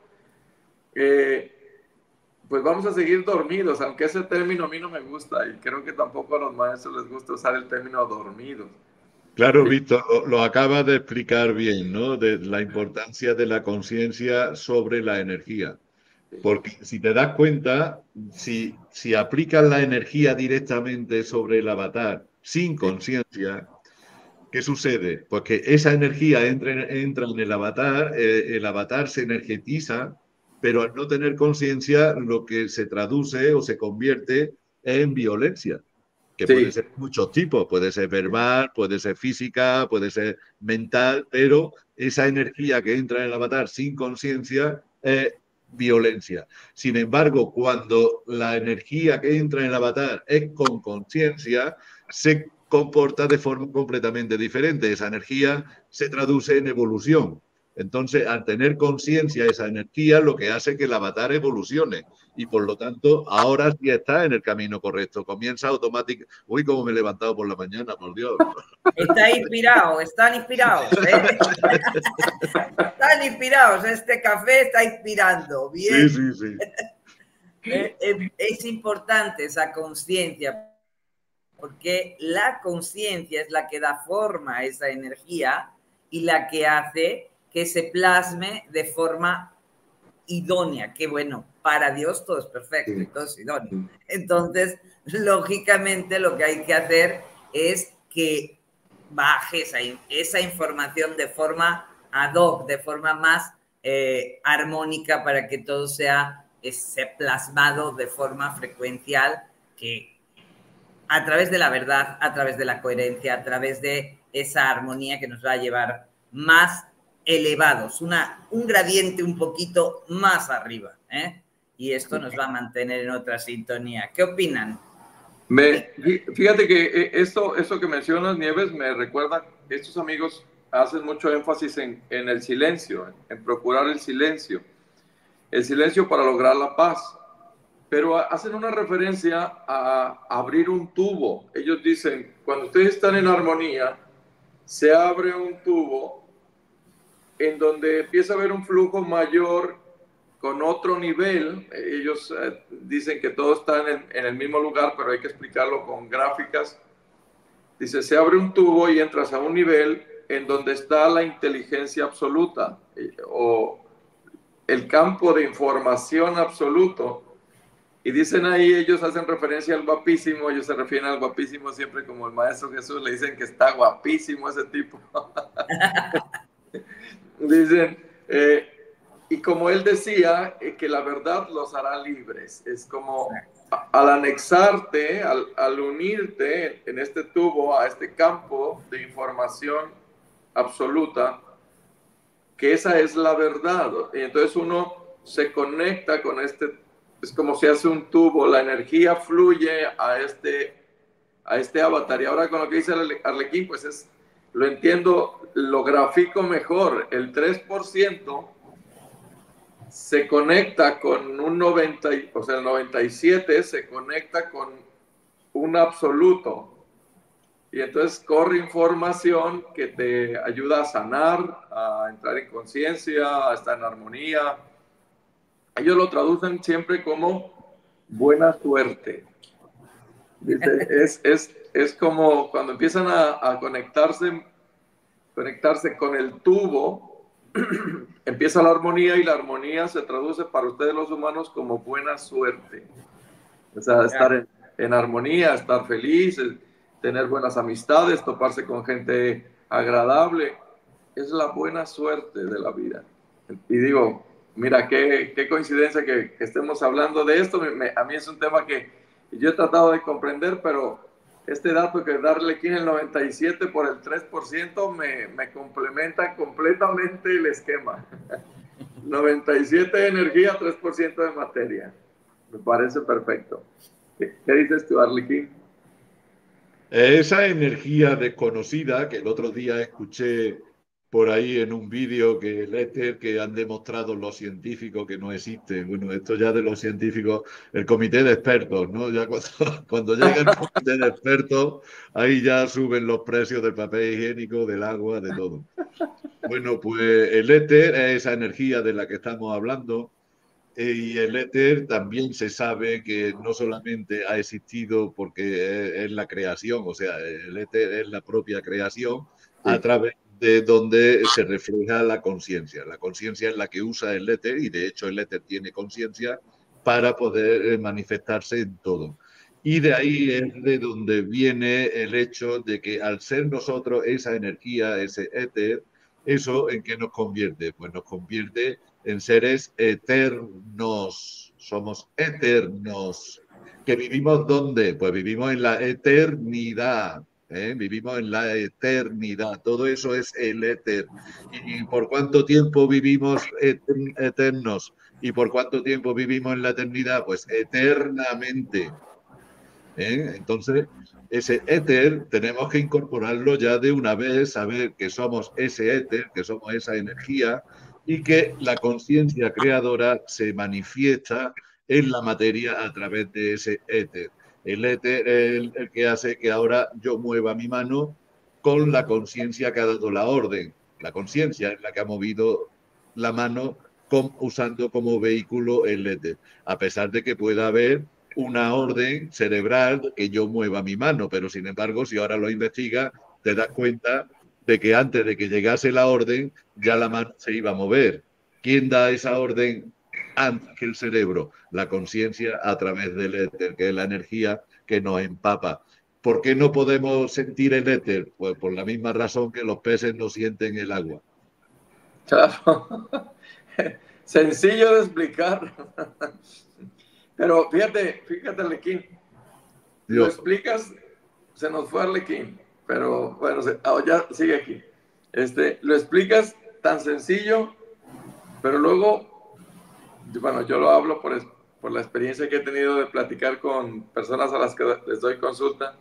C: eh, pues vamos a seguir dormidos, aunque ese término a mí no me gusta y creo que tampoco a los maestros les gusta usar el término dormidos.
B: Claro, Víctor, lo, lo acabas de explicar bien, ¿no? De la importancia de la conciencia sobre la energía. Porque si te das cuenta, si, si aplicas la energía directamente sobre el avatar sin conciencia, ¿qué sucede? Pues que esa energía entra en, entra en el avatar, eh, el avatar se energetiza, pero al no tener conciencia, lo que se traduce o se convierte en violencia, que
C: Sí.
B: puede ser de muchos tipos, puede ser verbal, puede ser física, puede ser mental, pero esa energía que entra en el avatar sin conciencia es violencia. Sin embargo, cuando la energía que entra en el avatar es con conciencia, se comporta de forma completamente diferente. Esa energía se traduce en evolución. Entonces, al tener conciencia esa energía, lo que hace es que el avatar evolucione y por lo tanto ahora sí está en el camino correcto. Comienza automáticamente. Uy, cómo me he levantado por la mañana, por Dios.
A: Está inspirado, están inspirados, ¿eh? Están inspirados, este café está inspirando. Bien.
B: Sí, sí, sí.
A: Es importante esa conciencia, porque la conciencia es la que da forma a esa energía y la que hace que se plasme de forma idónea, que bueno, para Dios todo es perfecto, sí. Todo es idóneo. Entonces, lógicamente lo que hay que hacer es que baje esa, esa información de forma ad hoc, de forma más eh, armónica para que todo sea ese plasmado de forma frecuencial, que a través de la verdad, a través de la coherencia, a través de esa armonía que nos va a llevar más elevados, una, un gradiente un poquito más arriba, ¿eh? Y esto nos va a mantener en otra sintonía. ¿Qué opinan?
C: Me, fíjate que esto, esto que mencionas, Nieves, me recuerda, estos amigos hacen mucho énfasis en, en el silencio, en procurar el silencio, el silencio para lograr la paz, pero hacen una referencia a abrir un tubo. Ellos dicen, cuando ustedes están en armonía, se abre un tubo en donde empieza a haber un flujo mayor con otro nivel. Ellos eh, dicen que todo está en el, en el mismo lugar, pero hay que explicarlo con gráficas. Dice, se abre un tubo y entras a un nivel en donde está la inteligencia absoluta eh, o el campo de información absoluto. Y dicen ahí, ellos hacen referencia al guapísimo, ellos se refieren al guapísimo siempre como el Maestro Jesús, le dicen que está guapísimo ese tipo. Dicen, eh, y como él decía, eh, que la verdad los hará libres. Es como a, al anexarte, al, al unirte en este tubo, a este campo de información absoluta, que esa es la verdad. Y entonces uno se conecta con este, es como si hace un tubo, la energía fluye a este, a este avatar. Y ahora con lo que dice Arlequín, pues es, lo entiendo, lo grafico mejor. El tres por ciento se conecta con un noventa, o sea, el noventa y siete se conecta con un absoluto. Y entonces corre información que te ayuda a sanar, a entrar en conciencia, a estar en armonía. Ellos lo traducen siempre como buena suerte. Dice, es, es, es como cuando empiezan a, a conectarse, conectarse con el tubo, empieza la armonía y la armonía se traduce para ustedes los humanos como buena suerte. O sea, estar en, en armonía, estar feliz, tener buenas amistades, toparse con gente agradable. Es la buena suerte de la vida. Y digo, mira, qué, qué coincidencia que, que estemos hablando de esto. Me, me, a mí es un tema que yo he tratado de comprender, pero este dato que darle aquí en el noventa y siete por el tres por ciento me, me complementa completamente el esquema. noventa y siete de energía, tres por ciento de materia. Me parece perfecto. ¿Qué, qué dices tú, Arlequín?
B: Esa energía desconocida que el otro día escuché por ahí en un vídeo que el éter que han demostrado los científicos que no existe. Bueno, esto ya de los científicos, el comité de expertos, ¿no? Ya cuando, cuando llega el comité de expertos, ahí ya suben los precios del papel higiénico, del agua, de todo. Bueno, pues el éter es esa energía de la que estamos hablando. Y el éter también se sabe que no solamente ha existido porque es la creación, o sea, el éter es la propia creación a
C: Sí.
B: través de donde se refleja la conciencia. La conciencia es la que usa el éter y de hecho el éter tiene conciencia para poder manifestarse en todo. Y de ahí es de donde viene el hecho de que al ser nosotros esa energía, ese éter, ¿eso en qué nos convierte? Pues nos convierte en seres eternos. Somos eternos. ¿Que vivimos dónde? Pues vivimos en la eternidad. ¿eh? Vivimos en la eternidad. Todo eso es el éter. ¿Y por cuánto tiempo vivimos eternos? ¿Y por cuánto tiempo vivimos en la eternidad? Pues eternamente. ¿eh? Entonces, ese éter tenemos que incorporarlo ya de una vez, saber que somos ese éter, que somos esa energía y que la conciencia creadora se manifiesta en la materia a través de ese éter. El éter es el, el que hace que ahora yo mueva mi mano con la conciencia que ha dado la orden. La conciencia es la que ha movido la mano con, usando como vehículo el éter, a pesar de que pueda haber una orden cerebral que yo mueva mi mano, pero sin embargo, si ahora lo investigas, te das cuenta de que antes de que llegase la orden, ya la mano se iba a mover. ¿Quién da esa orden antes que el cerebro? La conciencia a través del éter, que es la energía que nos empapa. ¿Por qué no podemos sentir el éter? Pues por la misma razón que los peces no sienten el agua.
C: Claro. Sencillo de explicar. Pero fíjate, fíjate, Arlequín, lo explicas, se nos fue Arlequín, pero bueno, se, oh, ya sigue aquí. Este, lo explicas tan sencillo, pero luego, bueno, yo lo hablo por, por la experiencia que he tenido de platicar con personas a las que les doy consulta.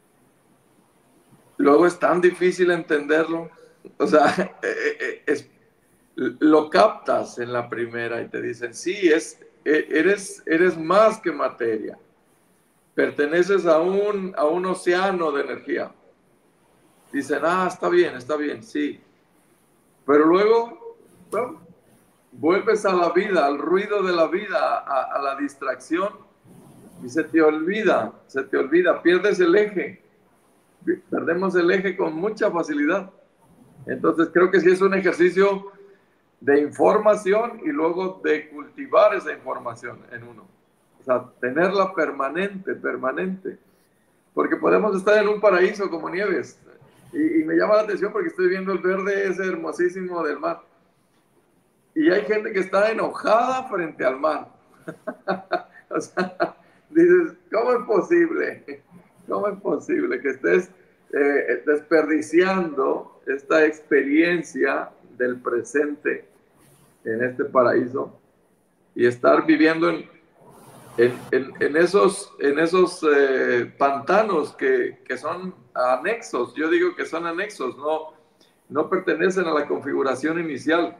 C: Luego es tan difícil entenderlo, o sea, es, lo captas en la primera y te dicen, sí, es, eres, eres más que materia. Perteneces a un, a un océano de energía. Dicen, ah, está bien, está bien, sí. Pero luego, bueno, vuelves a la vida, al ruido de la vida, a, a la distracción, y se te olvida, se te olvida, pierdes el eje. Perdemos el eje con mucha facilidad. Entonces creo que sí es un ejercicio de información y luego de cultivar esa información en uno. O sea, tenerla permanente, permanente. Porque podemos estar en un paraíso como Nieves. Y, y me llama la atención porque estoy viendo el verde ese hermosísimo del mar. Y hay gente que está enojada frente al mar. O sea, dices, ¿cómo es posible? ¿Cómo es posible que estés eh, desperdiciando esta experiencia del presente en este paraíso y estar viviendo en, en, en, en esos, en esos eh, pantanos que, que son anexos. Yo digo que son anexos, no, no pertenecen a la configuración inicial.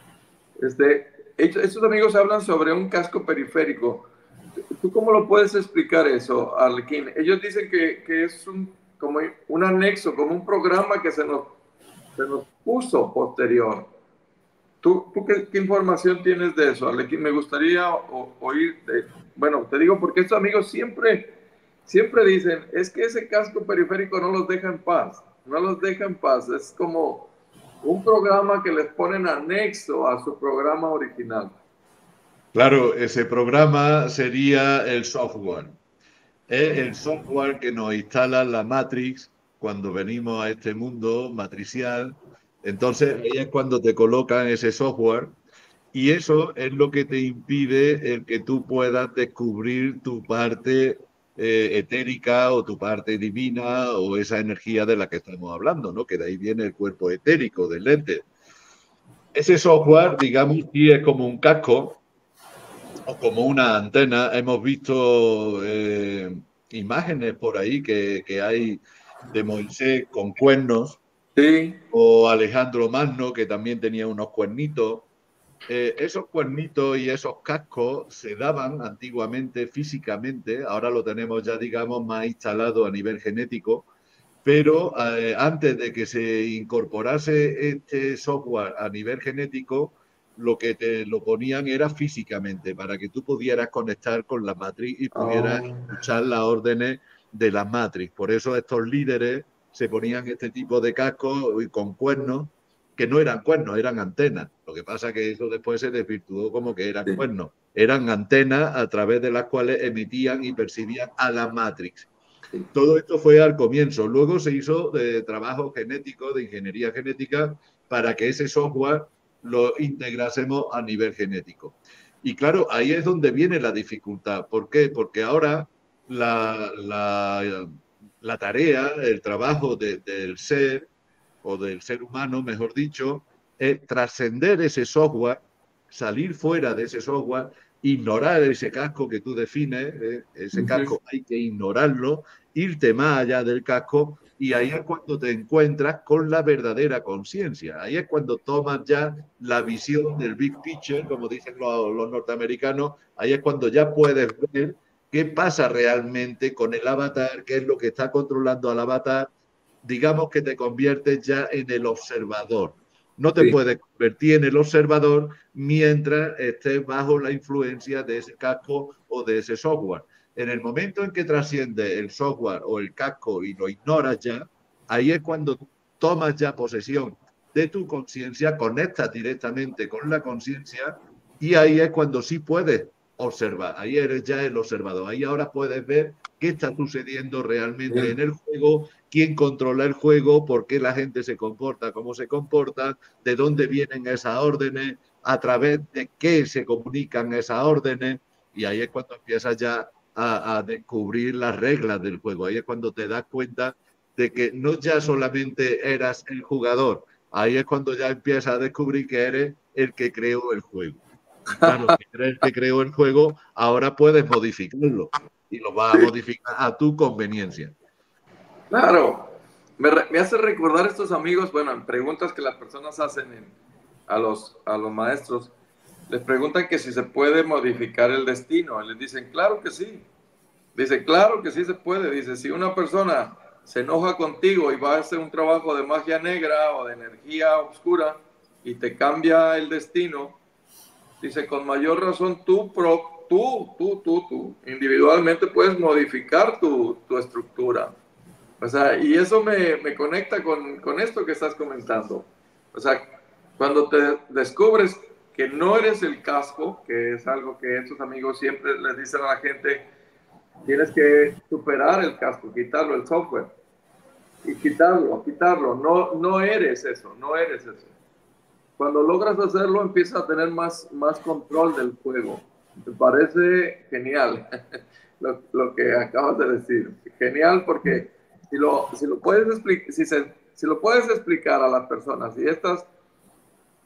C: Este, estos amigos hablan sobre un casco periférico. ¿Tú cómo lo puedes explicar eso, Arlequín? Ellos dicen que, que es un, como un anexo, como un programa que se nos, se nos puso posterior. ¿Tú, tú qué, qué información tienes de eso, Arlequín? Me gustaría o, oír, de, bueno, te digo porque estos amigos siempre, siempre dicen, es que ese casco periférico no los deja en paz, no los deja en paz, es como un programa que les ponen anexo a su programa original.
B: Claro, ese programa sería el software. Es el software que nos instala la Matrix cuando venimos a este mundo matricial. Entonces, ahí es cuando te colocan ese software y eso es lo que te impide el que tú puedas descubrir tu parte eh, etérica o tu parte divina o esa energía de la que estamos hablando, ¿no? Que de ahí viene el cuerpo etérico del ente. Ese software, digamos, sí es como un casco o como una antena. Hemos visto eh, imágenes por ahí que, que hay de Moisés con cuernos,
C: sí,
B: o Alejandro Magno, que también tenía unos cuernitos. Eh, esos cuernitos y esos cascos se daban antiguamente físicamente, ahora lo tenemos ya, digamos, más instalado a nivel genético, pero eh, antes de que se incorporase este software a nivel genético, lo que te lo ponían era físicamente, para que tú pudieras conectar con la matriz y pudieras
C: oh,
B: escuchar las órdenes de la matriz. Por eso estos líderes se ponían este tipo de cascos con cuernos, que no eran cuernos, eran antenas. Lo que pasa es que eso después se desvirtuó como que eran
C: sí.
B: cuernos. Eran antenas a través de las cuales emitían y percibían a la matriz. Todo esto fue al comienzo. Luego se hizo de trabajo genético, de ingeniería genética, para que ese software lo integrásemos a nivel genético. Y claro, ahí es donde viene la dificultad. ¿Por qué? Porque ahora la, la, la tarea, el trabajo de, del ser, o del ser humano, mejor dicho, es trascender ese software, salir fuera de ese software, ignorar ese casco que tú defines, ¿eh? Ese casco hay que ignorarlo, irte más allá del casco y ahí es cuando te encuentras con la verdadera conciencia. Ahí es cuando tomas ya la visión del big picture, como dicen los, los norteamericanos, ahí es cuando ya puedes ver qué pasa realmente con el avatar, qué es lo que está controlando al avatar. Digamos que te conviertes ya en el observador. No te
C: Sí.
B: puedes convertir en el observador mientras estés bajo la influencia de ese casco o de ese software. En el momento en que trasciende el software o el casco y lo ignoras ya, ahí es cuando tomas ya posesión de tu conciencia, conectas directamente con la conciencia y ahí es cuando sí puedes observar. Ahí eres ya el observador. Ahí ahora puedes ver qué está sucediendo realmente en el juego, quién controla el juego, por qué la gente se comporta como se comporta, de dónde vienen esas órdenes, a través de qué se comunican esas órdenes, y ahí es cuando empiezas ya a, a descubrir las reglas del juego. Ahí es cuando te das cuenta de que no ya solamente eras el jugador, ahí es cuando ya empiezas a descubrir que eres el que creó el juego. Y claro, si eres el que creó el juego, ahora puedes modificarlo y lo vas a modificar a tu conveniencia.
C: Claro, me, re, me hace recordar estos amigos, bueno, en preguntas que las personas hacen en, a, los, a los maestros, les preguntan que si se puede modificar el destino, y les dicen, claro que sí, dice, claro que sí se puede, dice, si una persona se enoja contigo y va a hacer un trabajo de magia negra o de energía oscura y te cambia el destino, dice, con mayor razón tú, pro, tú, tú, tú, tú, individualmente puedes modificar tu, tu estructura. O sea, y eso me, me conecta con, con esto que estás comentando. O sea, cuando te descubres que no eres el casco, que es algo que estos amigos siempre les dicen a la gente, tienes que superar el casco, quitarlo, el software, y quitarlo, quitarlo. No, no eres eso, no eres eso. Cuando logras hacerlo, empiezas a tener más, más control del juego. Me parece genial lo, lo que acabas de decir. Genial porque si lo, si lo, puedes, explicar, si, se, si lo puedes explicar a las personas, si estas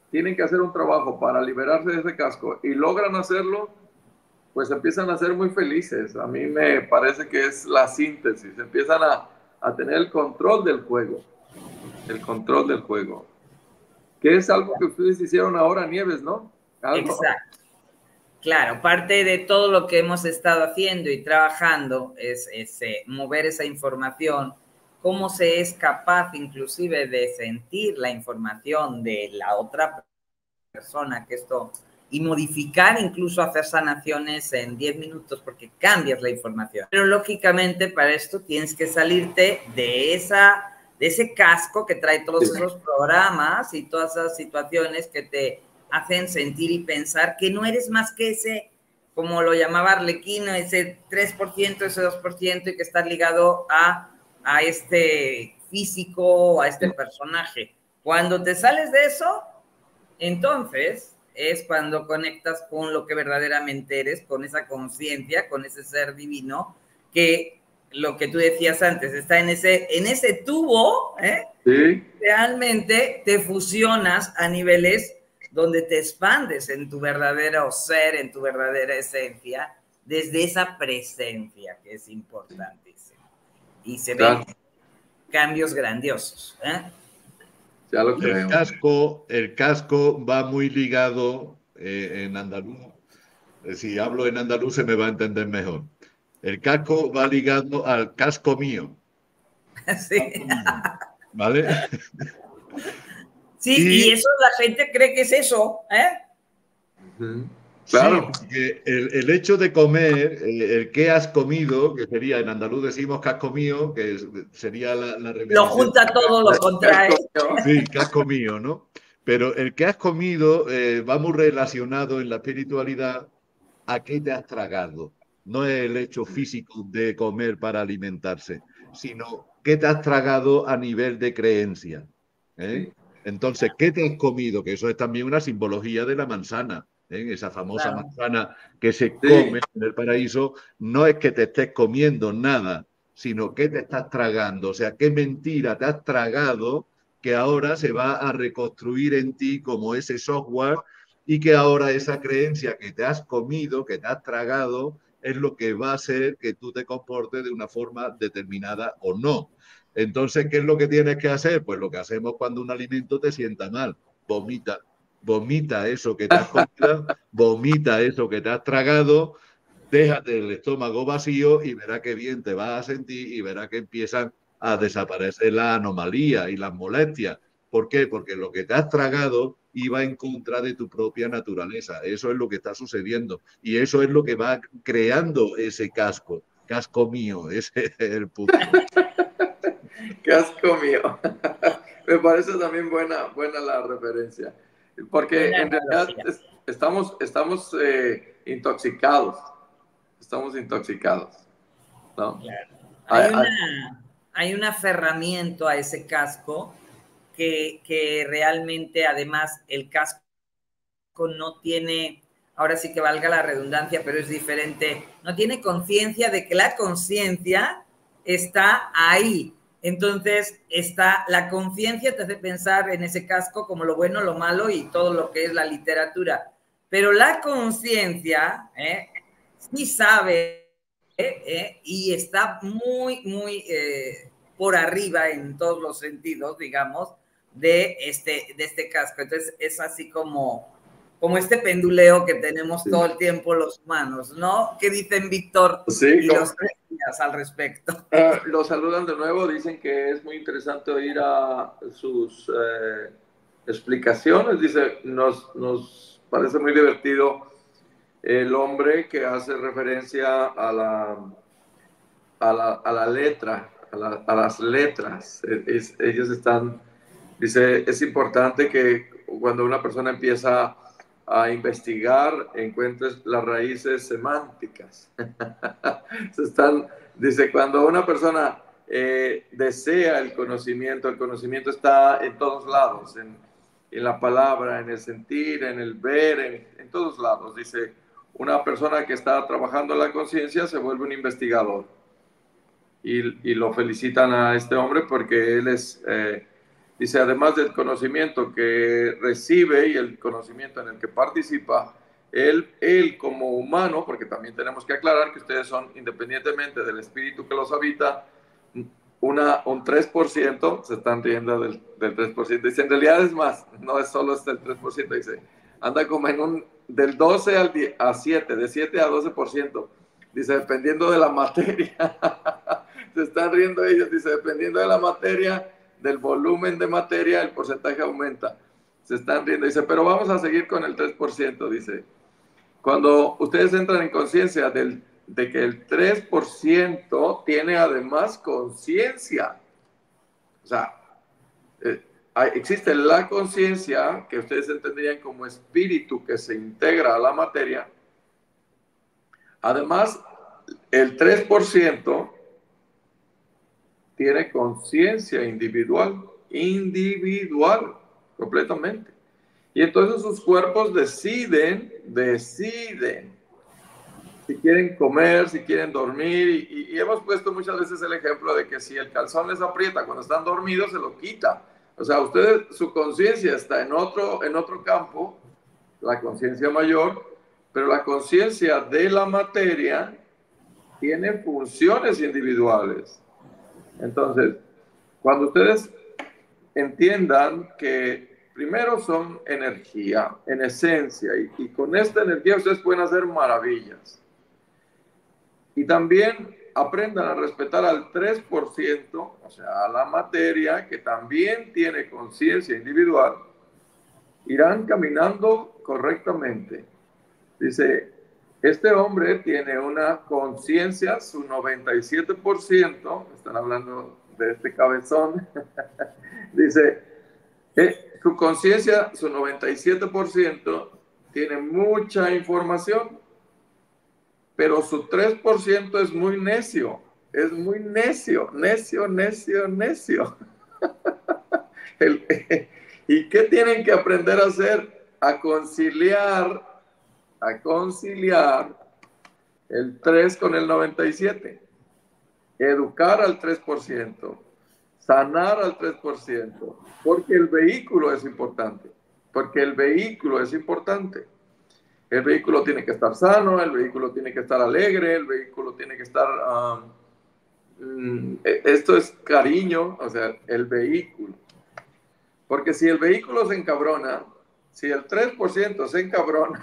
C: tienen que hacer un trabajo para liberarse de ese casco y logran hacerlo, pues empiezan a ser muy felices. A mí me parece que es la síntesis. Empiezan a, a tener el control del juego. El control del juego. Que es algo que ustedes hicieron ahora, Nieves, ¿no? Algo.
A: Exacto. Claro, parte de todo lo que hemos estado haciendo y trabajando es, es eh, mover esa información, cómo se es capaz inclusive de sentir la información de la otra persona, que esto, y modificar, incluso hacer sanaciones en diez minutos, porque cambias la información. Pero lógicamente para esto tienes que salirte de, esa, de ese casco que trae todos esos programas y todas esas situaciones que te hacen sentir y pensar que no eres más que ese, como lo llamaba Arlequino, ese tres por ciento, ese dos por ciento, y que estás ligado a, a este físico, a este personaje. Cuando te sales de eso, entonces es cuando conectas con lo que verdaderamente eres, con esa conciencia, con ese ser divino, que lo que tú decías antes, está en ese, en ese tubo, ¿eh? Sí. Realmente te fusionas a niveles donde te expandes en tu verdadero ser, en tu verdadera esencia, desde esa presencia que es importantísima. Y se ven claro. cambios grandiosos, ¿eh?
C: Ya lo creo.
B: El casco, el casco va muy ligado eh, en andaluz. Si hablo en andaluz se me va a entender mejor. El casco va ligado al casco mío.
A: Sí.
B: Casco mío, ¿vale?
A: Sí, y, y eso la gente cree que es eso, ¿eh?
C: Uh-huh. Claro.
B: Sí, porque el, el hecho de comer, el, el qué has comido, que sería en andaluz decimos que has comido, que es, sería la, la
A: Lo junta todo, lo contrae.
B: Sí, que has comido, ¿no? Pero el que has comido eh, va muy relacionado en la espiritualidad a qué te has tragado. No es el hecho físico de comer para alimentarse, sino qué te has tragado a nivel de creencia, ¿eh? Entonces, ¿qué te has comido? Que eso es también una simbología de la manzana. ¿Eh? Esa famosa claro. manzana que se come sí. en el paraíso, no es que te estés comiendo nada, sino que te estás tragando. O sea, qué mentira te has tragado que ahora se va a reconstruir en ti como ese software y que ahora esa creencia que te has comido, que te has tragado, es lo que va a hacer que tú te comportes de una forma determinada o no. Entonces, ¿qué es lo que tienes que hacer? Pues lo que hacemos cuando un alimento te sienta mal, vomita. Vomita eso que te has comido, vomita eso que te has tragado, déjate el estómago vacío y verá qué bien te vas a sentir y verá que empiezan a desaparecer las anomalías y las molestias. ¿Por qué? Porque lo que te has tragado iba en contra de tu propia naturaleza. Eso es lo que está sucediendo y eso es lo que va creando ese casco. Casco mío, ese es el punto.
C: Casco mío. Me parece también buena, buena la referencia. Porque en realidad estamos, estamos eh, intoxicados. Estamos intoxicados, ¿no?
A: Claro. Hay, una, hay un aferramiento a ese casco que, que realmente, además, el casco no tiene, ahora sí que valga la redundancia, pero es diferente, no tiene conciencia de que la conciencia está ahí. Entonces, está, la conciencia te hace pensar en ese casco como lo bueno, lo malo y todo lo que es la literatura. Pero la conciencia ¿eh? sí sabe ¿eh? ¿eh? y está muy, muy eh, por arriba en todos los sentidos, digamos, de este, de este casco. Entonces, es así como, como este penduleo que tenemos sí. todo el tiempo los humanos, ¿no? ¿Qué dicen Víctor
C: sí,
A: y
C: como...
A: los tres días al respecto?
C: Uh, los saludan de nuevo, dicen que es muy interesante oír a sus eh, explicaciones. Dice, nos, nos parece muy divertido el hombre que hace referencia a la, a la, a la letra, a, la, a las letras. Es, ellos están, dice, es importante que cuando una persona empieza a investigar, encuentres las raíces semánticas. Se están, dice, cuando una persona eh, desea el conocimiento, el conocimiento está en todos lados, en, en la palabra, en el sentir, en el ver, en, en todos lados. Dice, una persona que está trabajando la conciencia se vuelve un investigador. Y, y lo felicitan a este hombre porque él es, eh, Dice, además del conocimiento que recibe y el conocimiento en el que participa, él, él como humano, porque también tenemos que aclarar que ustedes son, independientemente del espíritu que los habita, una, un tres por ciento, se están riendo del, del tres por ciento, dice, en realidad es más, no es solo este el tres por ciento, dice, anda como en un, del doce al diez, a siete, de siete a doce por ciento, dice, dependiendo de la materia, se están riendo ellos, dice, dependiendo de la materia, del volumen de materia, el porcentaje aumenta. Se están riendo. Dice, pero vamos a seguir con el tres por ciento. Dice, cuando ustedes entran en conciencia de que el tres por ciento tiene además conciencia. O sea, eh, hay, existe la conciencia que ustedes entenderían como espíritu que se integra a la materia. Además, el tres por ciento tiene conciencia individual, individual, completamente. Y entonces sus cuerpos deciden, deciden si quieren comer, si quieren dormir. Y, y hemos puesto muchas veces el ejemplo de que si el calzón les aprieta cuando están dormidos, se lo quita. O sea, ustedes, su conciencia está en otro, en otro campo, la conciencia mayor, pero la conciencia de la materia tiene funciones individuales. Entonces, cuando ustedes entiendan que primero son energía, en esencia, y, y con esta energía ustedes pueden hacer maravillas. Y también aprendan a respetar al tres por ciento, o sea, a la materia, que también tiene conciencia individual, irán caminando correctamente. Dice, este hombre tiene una conciencia, su noventa y siete por ciento, están hablando de este cabezón, dice, eh, su conciencia, su noventa y siete por ciento, tiene mucha información, pero su tres por ciento es muy necio, es muy necio, necio, necio, necio. El, ¿Y qué tienen que aprender a hacer? A conciliar, a conciliar el tres con el noventa y siete. Educar al tres por ciento, sanar al tres por ciento, porque el vehículo es importante, porque el vehículo es importante. El vehículo tiene que estar sano, el vehículo tiene que estar alegre, el vehículo tiene que estar... Um, esto es cariño, o sea, el vehículo. Porque si el vehículo se encabrona, si el tres por ciento se encabrona,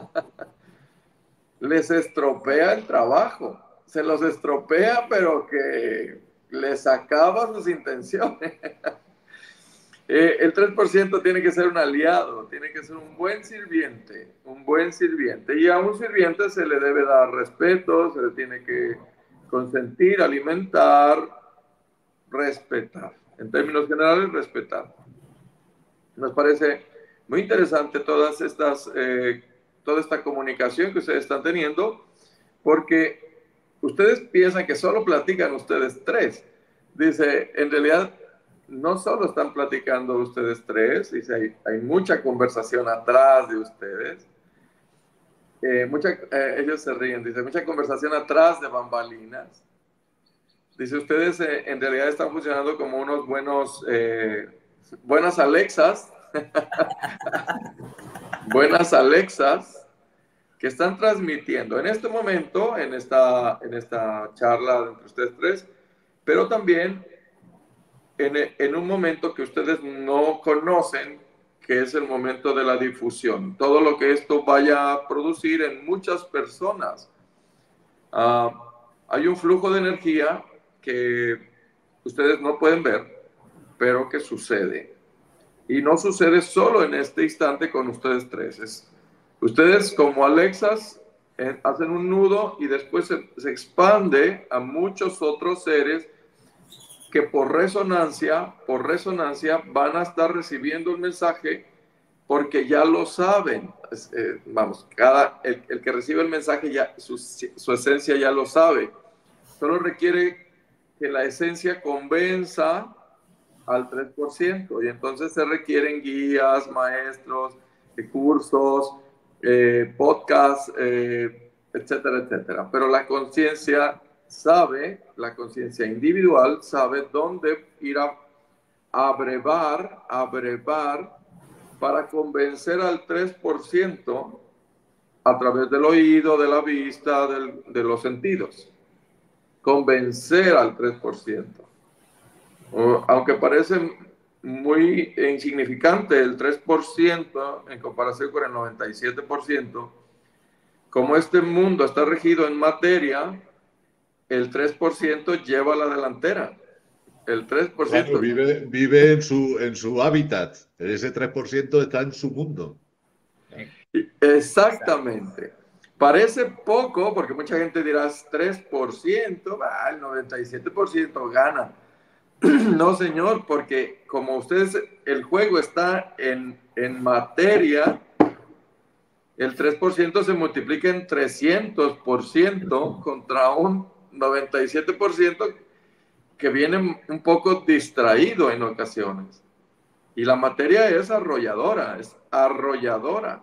C: les estropea el trabajo. Se los estropea, pero que les acaba sus intenciones. eh, el tres por ciento tiene que ser un aliado, tiene que ser un buen sirviente, un buen sirviente. Y a un sirviente se le debe dar respeto, se le tiene que consentir, alimentar, respetar. En términos generales, respetar. Nos parece muy interesante todas estas, eh, toda esta comunicación que ustedes están teniendo, porque ustedes piensan que solo platican ustedes tres. Dice, en realidad, no solo están platicando ustedes tres, dice, hay, hay mucha conversación atrás de ustedes. Eh, mucha, eh, ellos se ríen, dice, mucha conversación atrás de bambalinas. Dice, ustedes eh, en realidad están funcionando como unos buenos, eh, buenas Alexas, buenas Alexas, que están transmitiendo en este momento, en esta, en esta charla entre ustedes tres, pero también en, en un momento que ustedes no conocen, que es el momento de la difusión. Todo lo que esto vaya a producir en muchas personas. Uh, hay un flujo de energía que ustedes no pueden ver, pero que sucede. Y no sucede solo en este instante con ustedes tres. Es, ustedes como Alexas eh, hacen un nudo y después se, se expande a muchos otros seres que por resonancia, por resonancia van a estar recibiendo el mensaje porque ya lo saben. Eh, vamos, cada, el, el que recibe el mensaje, ya su, su esencia ya lo sabe. Solo requiere que la esencia convenza al tres por ciento y entonces se requieren guías, maestros, cursos, eh, podcasts, eh, etcétera, etcétera. Pero la conciencia sabe, la conciencia individual sabe dónde ir a, abrevar, abrevar para convencer al tres por ciento a través del oído, de la vista, del, de los sentidos. Convencer al tres por ciento. O, aunque parece muy insignificante el tres por ciento en comparación con el noventa y siete por ciento, como este mundo está regido en materia, el tres por ciento lleva la delantera. El tres por ciento.
B: Claro, vive, vive en, su, en su hábitat. Ese tres por ciento está en su mundo.
C: Exactamente. Parece poco, porque mucha gente dirá tres por ciento, bah, el noventa y siete por ciento gana. No, señor, porque como ustedes, el juego está en, en materia, el tres por ciento se multiplica en trescientos por ciento contra un noventa y siete por ciento que viene un poco distraído en ocasiones. Y la materia es arrolladora, es arrolladora.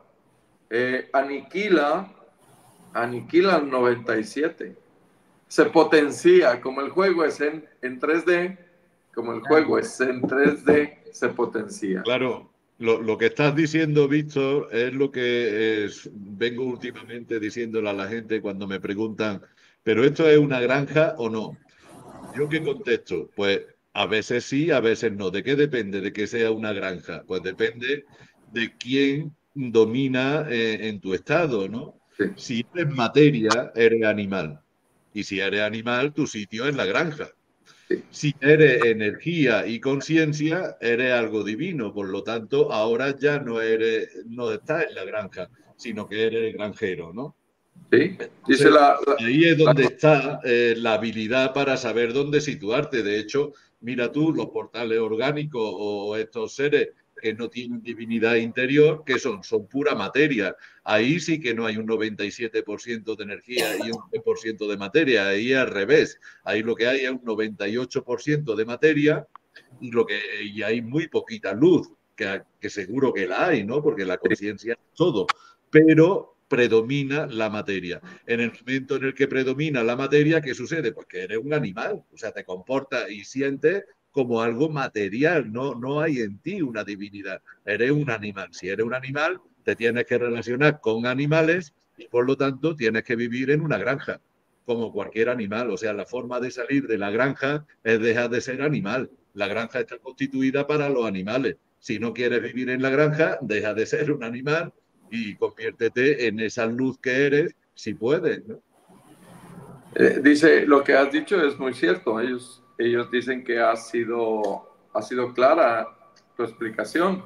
C: Eh, aniquila, aniquila al noventa y siete. Se potencia, como el juego es en, en tres D, como el juego es en tres D, se potencia.
B: Claro, lo, lo que estás diciendo, Víctor, es lo que es, vengo últimamente diciéndole a la gente cuando me preguntan, ¿pero esto es una granja o no? ¿Yo qué contesto? Pues a veces sí, a veces no. ¿De qué depende de que sea una granja? Pues depende de quién domina eh, en tu estado, ¿no?
C: Sí.
B: Si eres materia, eres animal. Y si eres animal, tu sitio es la granja.
C: Sí.
B: Si eres energía y conciencia, eres algo divino. Por lo tanto, ahora ya no eres, no estás en la granja, sino que eres granjero, ¿no?
C: Sí, dice la, la,
B: ahí es donde está eh, la habilidad para saber dónde situarte. De hecho, mira tú, los portales orgánicos o estos seres que no tienen divinidad interior, ¿qué son? Son pura materia. Ahí sí que no hay un noventa y siete por ciento de energía y un diez por ciento de materia. Ahí al revés. Ahí lo que hay es un noventa y ocho por ciento de materia y, lo que, y hay muy poquita luz, que, que seguro que la hay, ¿no? Porque la conciencia es todo. Pero predomina la materia. En el momento en el que predomina la materia, ¿qué sucede? Pues que eres un animal, o sea, te comportas y sientes como algo material, no, no hay en ti una divinidad, eres un animal. Si eres un animal, te tienes que relacionar con animales y por lo tanto tienes que vivir en una granja, como cualquier animal. O sea, la forma de salir de la granja es dejar de ser animal. La granja está constituida para los animales. Si no quieres vivir en la granja, deja de ser un animal y conviértete en esa luz que eres, si puedes, ¿no?
C: Eh, dice, lo que has dicho es muy cierto. Ellos, ellos dicen que ha sido, ha sido clara tu explicación.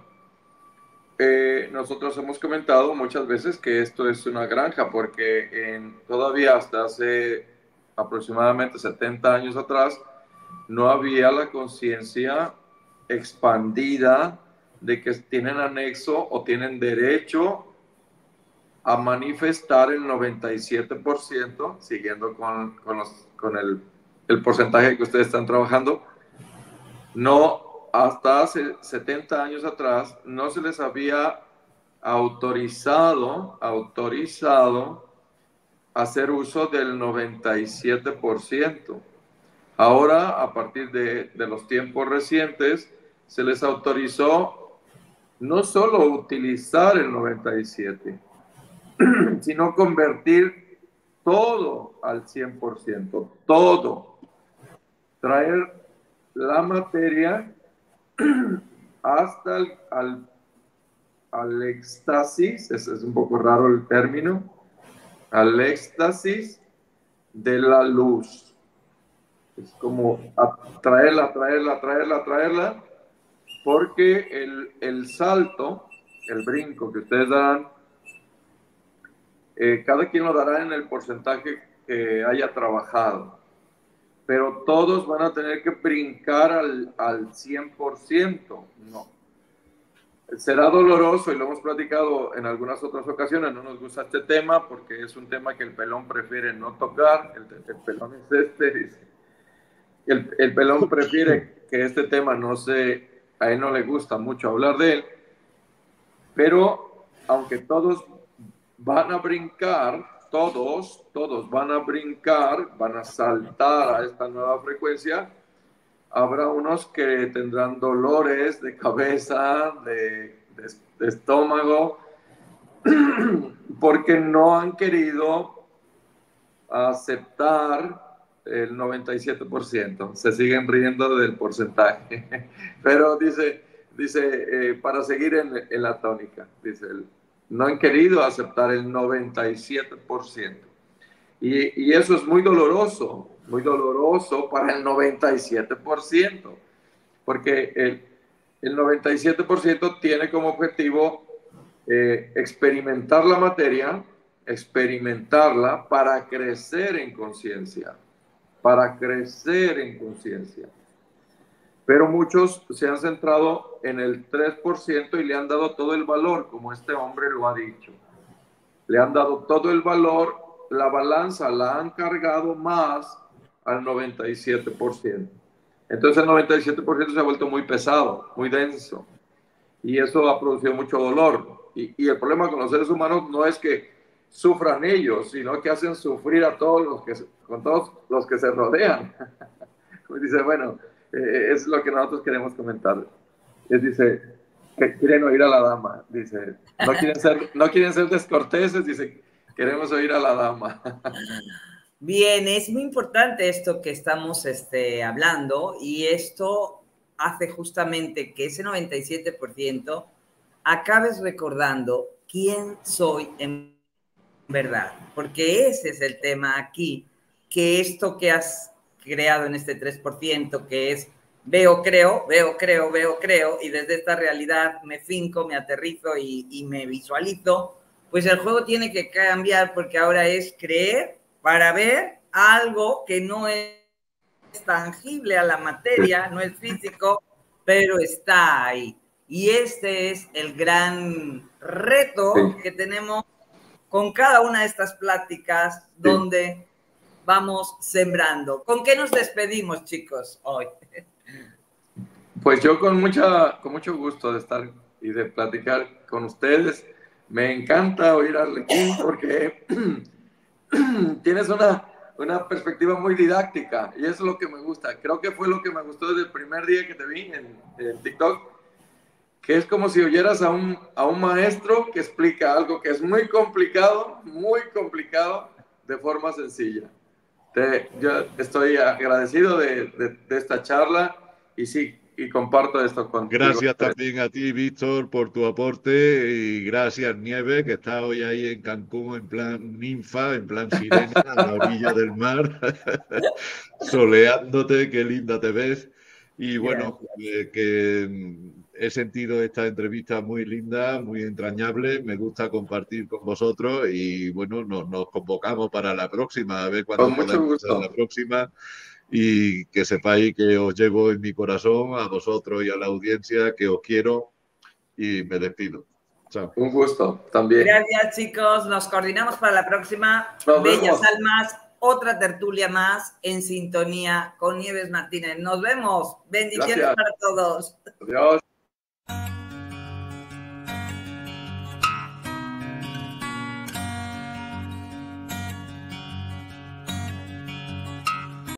C: Eh, nosotros hemos comentado muchas veces que esto es una granja, porque en, todavía hasta hace aproximadamente setenta años atrás no había la conciencia expandida de que tienen anexo o tienen derecho a manifestar el noventa y siete por ciento, siguiendo con, con, los, con el, el porcentaje que ustedes están trabajando. No, hasta hace setenta años atrás no se les había autorizado, autorizado hacer uso del noventa y siete por ciento. Ahora, a partir de, de los tiempos recientes, se les autorizó no solo utilizar el noventa y siete, sino convertir todo al cien por ciento, todo. Traer la materia hasta el al, al éxtasis, ese es un poco raro el término, al éxtasis de la luz. Es como traerla, traerla, traerla, traerla, porque el, el salto, el brinco que ustedes dan, Eh, cada quien lo dará en el porcentaje que haya trabajado, pero todos van a tener que brincar al, al cien por ciento. No. Será doloroso y lo hemos platicado en algunas otras ocasiones. No nos gusta este tema porque es un tema que el pelón prefiere no tocar. El, el pelón es este, dice. El, el pelón prefiere que este tema no se, a él no le gusta mucho hablar de él, pero aunque todos van a brincar, todos, todos van a brincar, van a saltar a esta nueva frecuencia, habrá unos que tendrán dolores de cabeza, de, de, de estómago, porque no han querido aceptar el noventa y siete por ciento. Se siguen riendo del porcentaje. Pero dice, dice eh, para seguir en, en la tónica, dice, no han querido aceptar el noventa y siete por ciento. Y, y eso es muy doloroso, muy doloroso para el noventa y siete por ciento, porque el, el noventa y siete por ciento tiene como objetivo eh, experimentar la materia, experimentarla para crecer en conciencia, para crecer en conciencia. Pero muchos se han centrado en el tres por ciento y le han dado todo el valor, como este hombre lo ha dicho. Le han dado todo el valor, la balanza la han cargado más al noventa y siete por ciento. Entonces el noventa y siete por ciento se ha vuelto muy pesado, muy denso. Y eso ha producido mucho dolor. Y, y el problema con los seres humanos no es que sufran ellos, sino que hacen sufrir a todos los que, con todos los que se rodean. Dice, bueno, eh, es lo que nosotros queremos comentar. Es, dice, que quieren oír a la dama. Dice, no quieren ser, no quieren ser descorteses, dice, queremos oír a la dama.
A: Bien, es muy importante esto que estamos este, hablando, y esto hace justamente que ese noventa y siete por ciento acabes recordando quién soy en verdad, porque ese es el tema aquí, que esto que has creado en este tres por ciento, que es veo, creo, veo, creo, veo, creo, y desde esta realidad me finco, me aterrizo y, y me visualizo, pues el juego tiene que cambiar, porque ahora es creer para ver algo que no es tangible a la materia, no es físico, pero está ahí. Y este es el gran reto sí. que tenemos con cada una de estas pláticas, sí. donde vamos sembrando. ¿Con qué nos despedimos, chicos, hoy?
C: Pues yo con, mucha, con mucho gusto de estar y de platicar con ustedes. Me encanta oír a Arlequín porque tienes una, una perspectiva muy didáctica y eso es lo que me gusta. Creo que fue lo que me gustó desde el primer día que te vi en, en TikTok, que es como si oyeras a un, a un maestro que explica algo que es muy complicado, muy complicado, de forma sencilla. Te, yo estoy agradecido de, de, de esta charla y sí, y comparto esto contigo.
B: Gracias también a ti, Víctor, por tu aporte, y gracias, Nieves, que está hoy ahí en Cancún en plan ninfa, en plan sirena, a la orilla del mar, soleándote, qué linda te ves. Y bueno, eh, que he sentido esta entrevista muy linda, muy entrañable, me gusta compartir con vosotros y bueno, nos, nos convocamos para la próxima, a ver cuándo podemos hacer la próxima. Y que sepáis que os llevo en mi corazón, a vosotros y a la audiencia, que os quiero, y me despido. Chao.
C: Un gusto también.
A: Gracias, chicos. Nos coordinamos para la próxima. Nos Bellas vemos. Almas, otra tertulia más en sintonía con Nieves Martínez. Nos vemos. Bendiciones Gracias. Para todos.
C: Adiós.